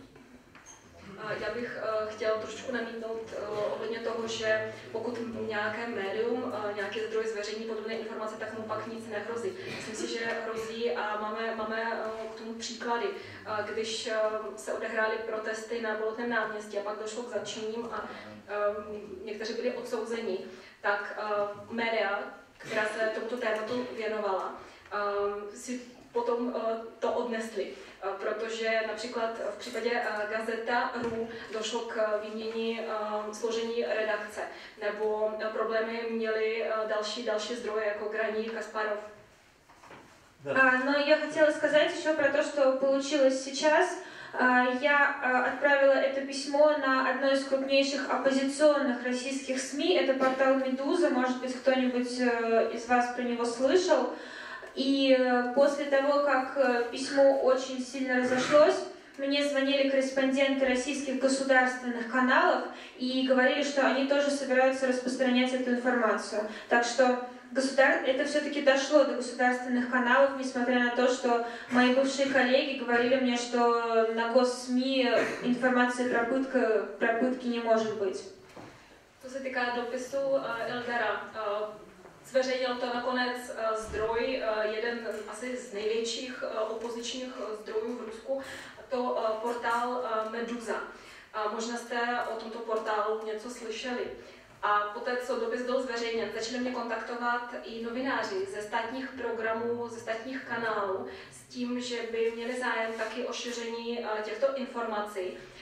Já bych chtěla trošku namítnout ohledně toho, že pokud nějaké médium, nějaký zdroj zveřejní podobné informace, tak mu pak nic nehrozí. Myslím si, že hrozí a máme, máme k tomu příklady. Když se odehrály protesty na Bolotném náměstí a pak došlo k zatčením a někteří byli odsouzeni, tak média, která se tomuto tématu věnovala, si potom to odnesli, protože například v případě Gazeta R U došlo k výměně složení redakce, nebo problémy měly další, další zdroje, jako Graní, Каспаров. А, но я хотела сказать еще про то, что получилось сейчас. Я отправила это письмо на одно из крупнейших оппозиционных российских СМИ, это портал «Медуза», может быть, кто-нибудь из вас про него слышал. И после того, как письмо очень сильно разошлось, мне звонили корреспонденты российских государственных каналов и говорили, что они тоже собираются распространять эту информацию. Так что государ... это все-таки дошло до государственных каналов, несмотря на то, что мои бывшие коллеги говорили мне, что на госсми информации про, пытка... про пытки не может быть. Co se týká dopisu Ildara, zveřejnil to nakonec zdroj, jeden asi z největších opozičních zdrojů v Rusku, to portál Meduza. Možná jste o tomto portálu něco slyšeli. A poté, co dopis byl zveřejněn, začali mě kontaktovat i novináři ze státních programů, ze státních kanálů s tím, že by měli zájem taky o šíření těchto informací.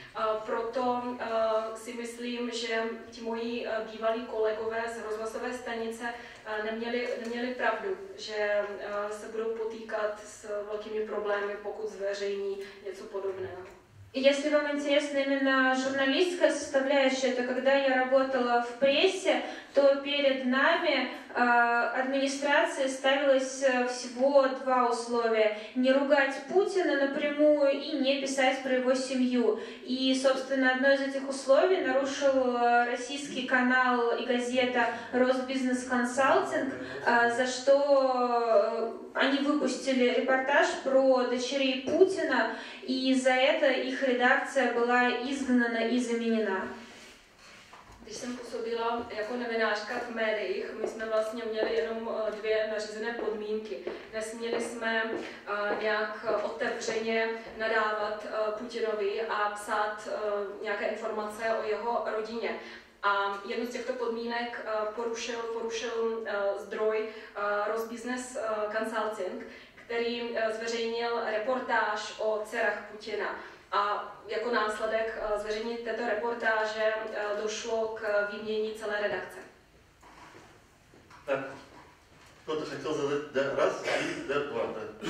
Proto si myslím, že ti moji bývalí kolegové z rozhlasové stanice neměli, neměli pravdu, že se budou potýkat s velkými problémy, pokud zveřejní něco podobného. Если вам интересна именно журналистская составляющая, то когда я работала в прессе, то перед нами э, администрации ставилось всего два условия. Не ругать Путина напрямую и не писать про его семью. И, собственно, одно из этих условий нарушил российский канал и газета «Росбизнес Консалтинг», э, за что они выпустили репортаж про дочерей Путина, и за это их редakce byla izgnána i zaměněna. Když jsem působila jako novinářka v médiích, my jsme vlastně měli jenom dvě nařízené podmínky. Nesměli jsme nějak otevřeně nadávat Putinovi a psát nějaké informace o jeho rodině. A jednu z těchto podmínek porušil, porušil zdroj Rosbusiness Consulting, který zveřejnil reportáž o dcerách Putina. A jako následek zveřejnění této reportáže došlo k výměně celé redakce. Tak, кто-то хотел задать, да, раз, и да, два, да.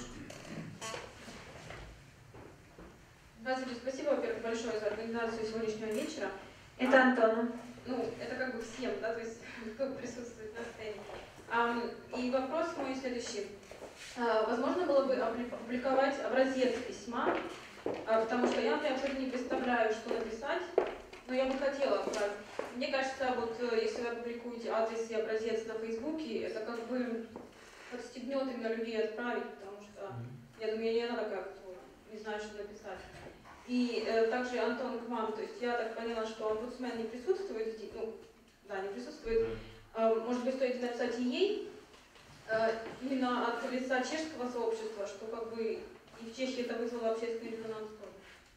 Здравствуйте, спасибо, во-первых, большое за организацию сегодняшнего вечера. Это а, Антону. Ну, это как бы всем, да, то есть кто присутствует на сцене. А, и вопрос мой следующий. А, возможно было бы опубликовать образец письма, а, потому что я, например, абсолютно не представляю, что написать, но я бы хотела отправить. Мне кажется, вот если вы опубликуете адрес и образец на Фейсбуке, это как бы подстегнет именно людей отправить, потому что я думаю, я не она такая, кто не знает, что написать. И э, также, Антон, к вам, то есть я так поняла, что омбудсмен не присутствует здесь, ну, да, не присутствует. Э, может быть, стоит написать и ей, э, именно от лица чешского сообщества, что как бы и в Чехии это вызвало общественный резонанс тоже.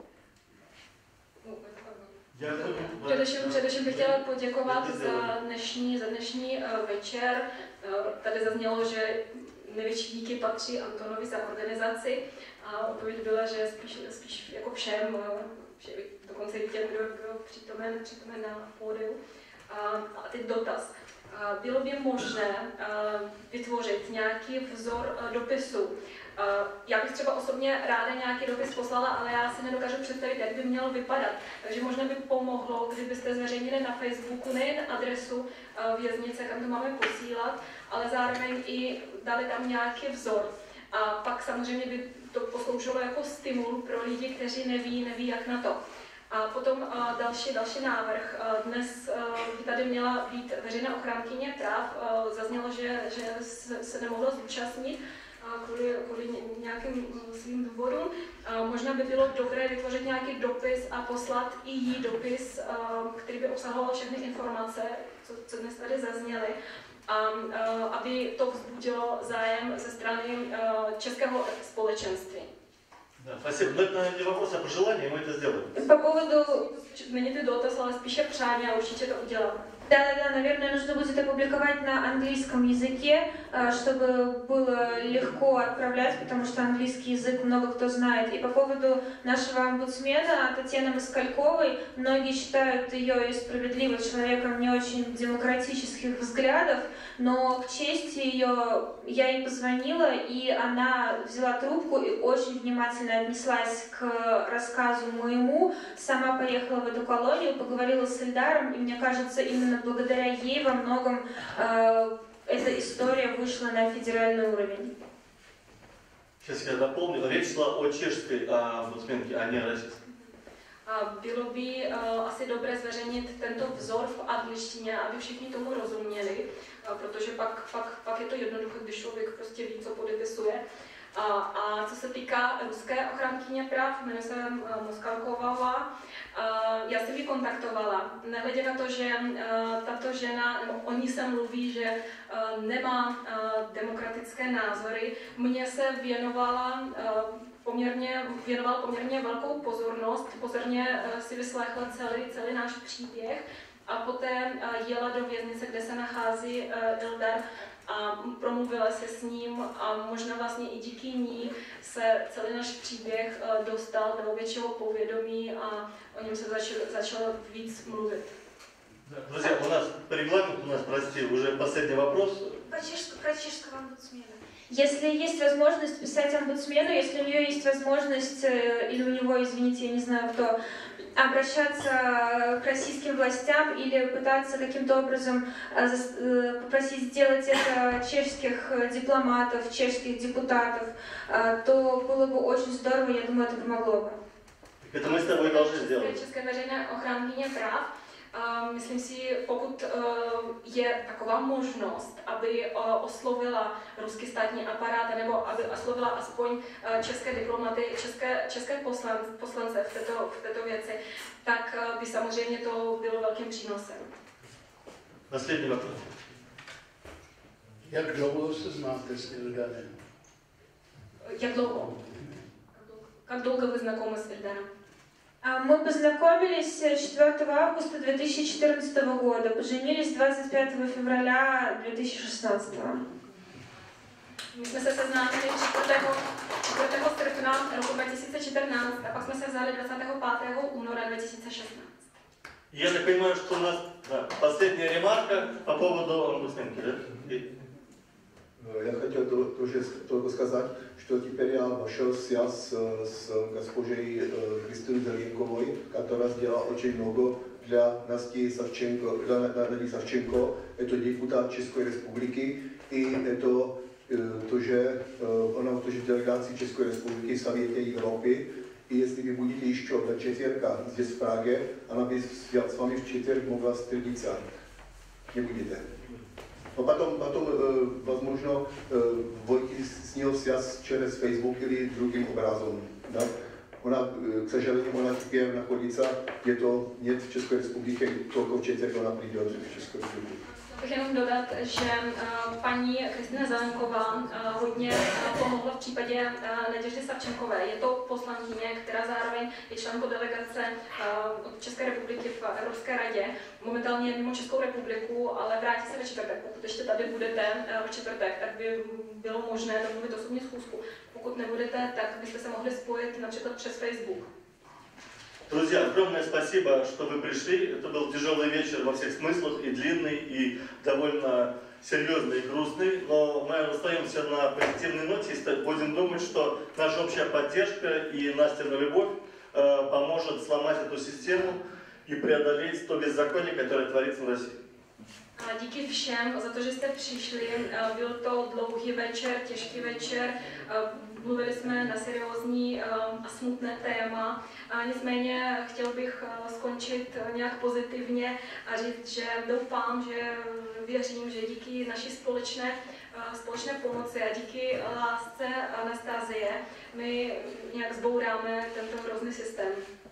Ну, это как бы... Především, především bych chtěla poděkovat za dnešní, za dnešní uh, večer. Uh, tady zaznělo, že největší díky patří Antonovi za organizaci a odpověď byla, že spíš, spíš jako všem, vše, dokonce i těm, kdo byl přítomen, přítomen na pódiu. A, a teď dotaz. A bylo by možné a, vytvořit nějaký vzor a, dopisu? A, já bych třeba osobně ráda nějaký dopis poslala, ale já si nedokážu představit, jak by měl vypadat. Takže možná by pomohlo, kdybyste zveřejnili na Facebooku nejen adresu a, věznice, kam to máme posílat, ale zároveň i dali tam nějaký vzor. A pak samozřejmě by to posloužilo jako stimul pro lidi, kteří neví, neví jak na to. A potom uh, další, další návrh. Uh, dnes uh, by tady měla být veřejná ochránkyně práv. Uh, zaznělo, že, že se, se nemohla zúčastnit uh, kvůli, kvůli nějakým uh, svým důvodům. Uh, možná by bylo dobré vytvořit nějaký dopis a poslat i jí dopis, uh, který by obsahoval všechny informace, co, co dnes tady zazněly. A uh, aby to vzbudilo zájem ze strany uh, českého společenství. Да, спасибо. Но это не вопрос, а пожелание, мы это сделаем. По поводу... Není to dotaz, ale spíše přání a určitě to uděláme. Да-да-да, наверное, нужно будет опубликовать на английском языке, чтобы было легко отправлять, потому что английский язык много кто знает. И по поводу нашего омбудсмена Татьяны Москальковой, многие считают ее и справедливым человеком не очень демократических взглядов, но к чести ее я ей позвонила, и она взяла трубку и очень внимательно отнеслась к рассказу моему, сама поехала в эту колонию, поговорила с Ильдаром, и мне кажется, именно благодаря ей во многом э, эта история вышла на федеральный уровень. Сейчас я дополню. Речь шла о чешской омбудсменке, а не о российской. Bylo by uh, asi dobré zveřejnit tento vzor v angličtině, aby všichni tomu rozuměli, uh, protože pak, pak, pak je to jednoduché, když člověk prostě ví, co podepisuje. A, a co se týká ruské ochránkyně práv, jmenuji se uh, Moskalková, uh, já jsem ji kontaktovala. Nehledě na to, že uh, tato žena, nebo o ní se mluví, že uh, nemá uh, demokratické názory, mně se věnovala uh, poměrně, věnoval poměrně velkou pozornost, pozorně uh, si vyslechla celý, celý náš příběh a poté uh, jela do věznice, kde se nachází uh, Ildar a promluvila se s ním a možná vlastně i díky ní se celý náš příběh uh, dostal do většího povědomí a o něm se začal, začalo víc mluvit. Друзья, у нас по регламенту, у нас, прости, уже последний вопрос. Про чешского омбудсмена. Если есть возможность писать омбудсмену, если у нее есть возможность, или у него, извините, я не знаю кто, обращаться к российским властям или пытаться каким-то образом попросить сделать это чешских дипломатов, чешских депутатов, то было бы очень здорово, я думаю, это помогло бы. Это мы с тобой должны сделать. České veřejné ochránkyně práv. Uh, myslím si, pokud uh, je taková možnost, aby uh, oslovila ruský státní aparát, nebo aby oslovila aspoň uh, české diplomaty, české, české poslan, poslance v této, v této věci, tak uh, by samozřejmě to bylo velkým přínosem. Poslední вопрос. Jak dlouho se znáte s Ildarem? Jak dlouho? Как долго вы знакомы с Ильдаром? Мы познакомились четвёртого августа две тысячи четырнадцатого года, поженились двадцать пятого февраля две тысячи шестнадцатого. My jsme se seznámili čtvrtého srpna roku dva tisíce čtrnáct a pak jsme se vzali dvacátého pátého února dva tisíce šestnáct. Я так понимаю, что у нас да, последняя ремарка по поводу омбудсменки, да? Я хотел тоже только сказать, что теперь я вошел в связь с госпожей Кристиной Зеленковой, которая сделала очень много для Насти Савченко, для Нади Савченко. Это депутат České republiky и это тоже, она тоже в делегации České republiky в Совете Европы. И если вы будете еще до четверга здесь в Праге, она бы с вами в четверг могла встретиться. Не будете. Но потом, потом э, возможно, э, войти с нее связь через Facebook или другим образом. Да? Она, э, к сожалению, она теперь находится где-то нет в České republice, только в четверг она придет в Českou republiku. Bych jenom dodat, že uh, paní Kristina Zelenková uh, hodně uh, pomohla v případě uh, Naděždy Savčenkové. Je to poslankyně, která zároveň je členkou delegace uh, od České republiky v Evropské radě. Momentálně je mimo Českou republiku, ale vrátí se ve čtvrtek. Pokud ještě tady budete uh, v čtvrtek, tak by bylo možné domluvit osobní schůzku. Pokud nebudete, tak byste se mohli spojit například přes Facebook. Друзья, огромное спасибо, что вы пришли. Это был тяжелый вечер во всех смыслах, и длинный, и довольно серьезный и грустный. Но мы остаемся на позитивной ноте и будем думать, что наша общая поддержка и Настина любовь э, поможет сломать эту систему и преодолеть то беззаконие, которое творится в России. A díky všem za to, že jste přišli. Byl to dlouhý večer, těžký večer. Mluvili jsme na seriózní a smutné téma. A nicméně chtěl bych skončit nějak pozitivně a říct, že doufám, že věřím, že díky naší společné, společné pomoci a díky lásce Anastazie my nějak zbouráme tento hrozný systém.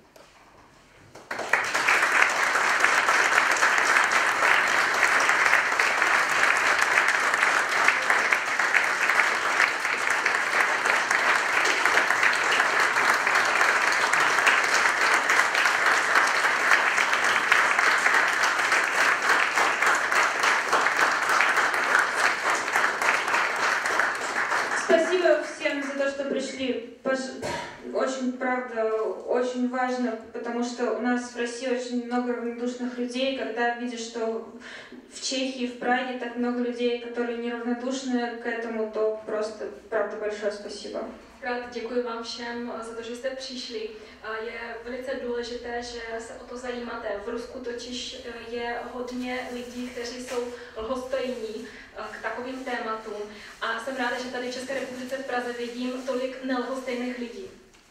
Очень, правда, очень важно, потому что у нас в России очень много равнодушных людей. Когда видишь, что в Чехии, в Праге так много людей, которые неравнодушны к этому, то просто, правда, большое спасибо. Krát děkuji vám všem za to, že jste přišli. Je velice důležité, že se o to zajímáte. V Rusku totiž je hodně lidí, kteří jsou lhostejní k takovým tématům. A jsem ráda, že tady v České republice v Praze vidím tolik nelhostejných lidí.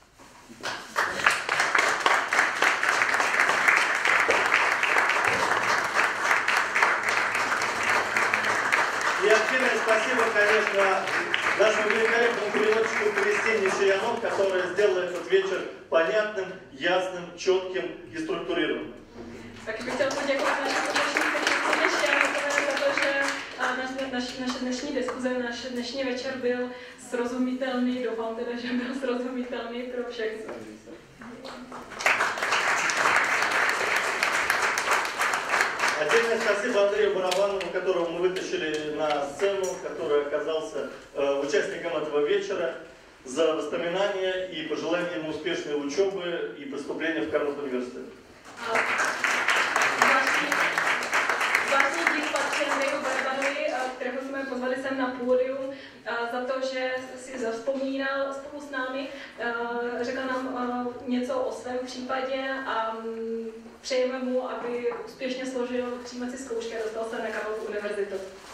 И отдельное спасибо, конечно, нашему великолепному переводчику Кристине Шиянову, которая сделала этот вечер понятным, ясным, четким и структурированным. Taky bych chtěl poděkovat našim tlumočníkům Kristině Šijanové za to, že naš, naš, naše dnešní diskuze, náš dnešní večer byl srozumitelný, doufám teda, že byl srozumitelný pro všechny. Отдельное спасибо Андрею Барабанову, которого мы вытащили на сцену, который оказался э, участником этого вечера, за воспоминания и пожелания ему успешной учебы и поступления в Карлов университет. Zvláštní dík patří Andreju Barabanovi, kterého jsme pozvali sem na pódium, za to, že si zavzpomínal spolu s námi, řekl nám něco o svém případě a přejeme mu, aby úspěšně složil přijímací zkoušky a dostal se na Karlovu univerzitu.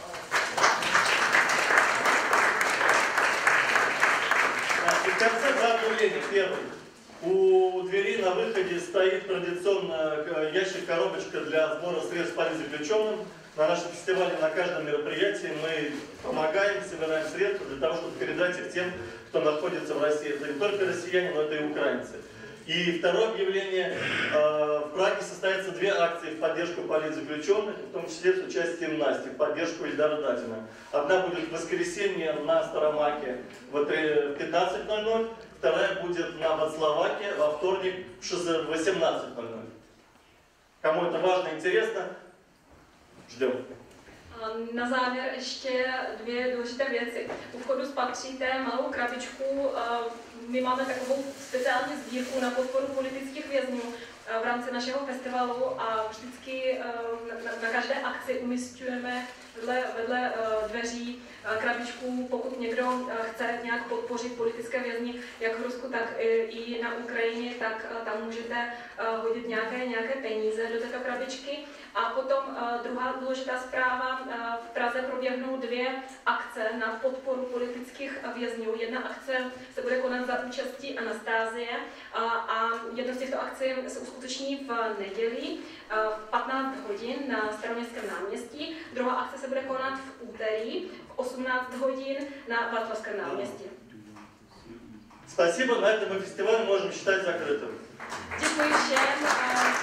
И в конце два объявления. Первый. У двери на выходе стоит традиционно ящик-коробочка для сбора средств политзаключенным. На нашем фестивале, на каждом мероприятии мы помогаем, собираем средства для того, чтобы передать их тем, кто находится в России. Это не только россияне, но это и украинцы. И второе объявление. В Праге состоятся две акции в поддержку политзаключенных, в том числе с участием Насти, в поддержку Ильдара Дадина. Одна будет в воскресенье на Старомаке в пятнадцать ноль ноль, вторая будет на Вацлаваке во вторник в восемнадцать ноль ноль. Кому это важно и интересно, ждем. Na závěr ještě dvě důležité věci. U vchodu spatříte malou krabičku. My máme takovou speciální sbírku na podporu politických vězňů v rámci našeho festivalu a vždycky na, na každé akci umísťujeme vedle, vedle dveří krabičku, pokud někdo chce nějak podpořit politické vězni, jak v Rusku, tak i na Ukrajině, tak tam můžete hodit nějaké, nějaké peníze do této krabičky. A potom druhá důležitá zpráva, v Praze proběhnou dvě akce na podporu politických vězňů. Jedna akce se bude konat za účastí Anastázie a, a jedna z těchto akcí se uskuteční v neděli v patnáct hodin na Staroměstském náměstí. Druhá akce se bude konat v úterý v osmnáct hodin na Václavském náměstí. Спасибо, на этом мы фестиваль можем считать закрытым. Děkuji všem.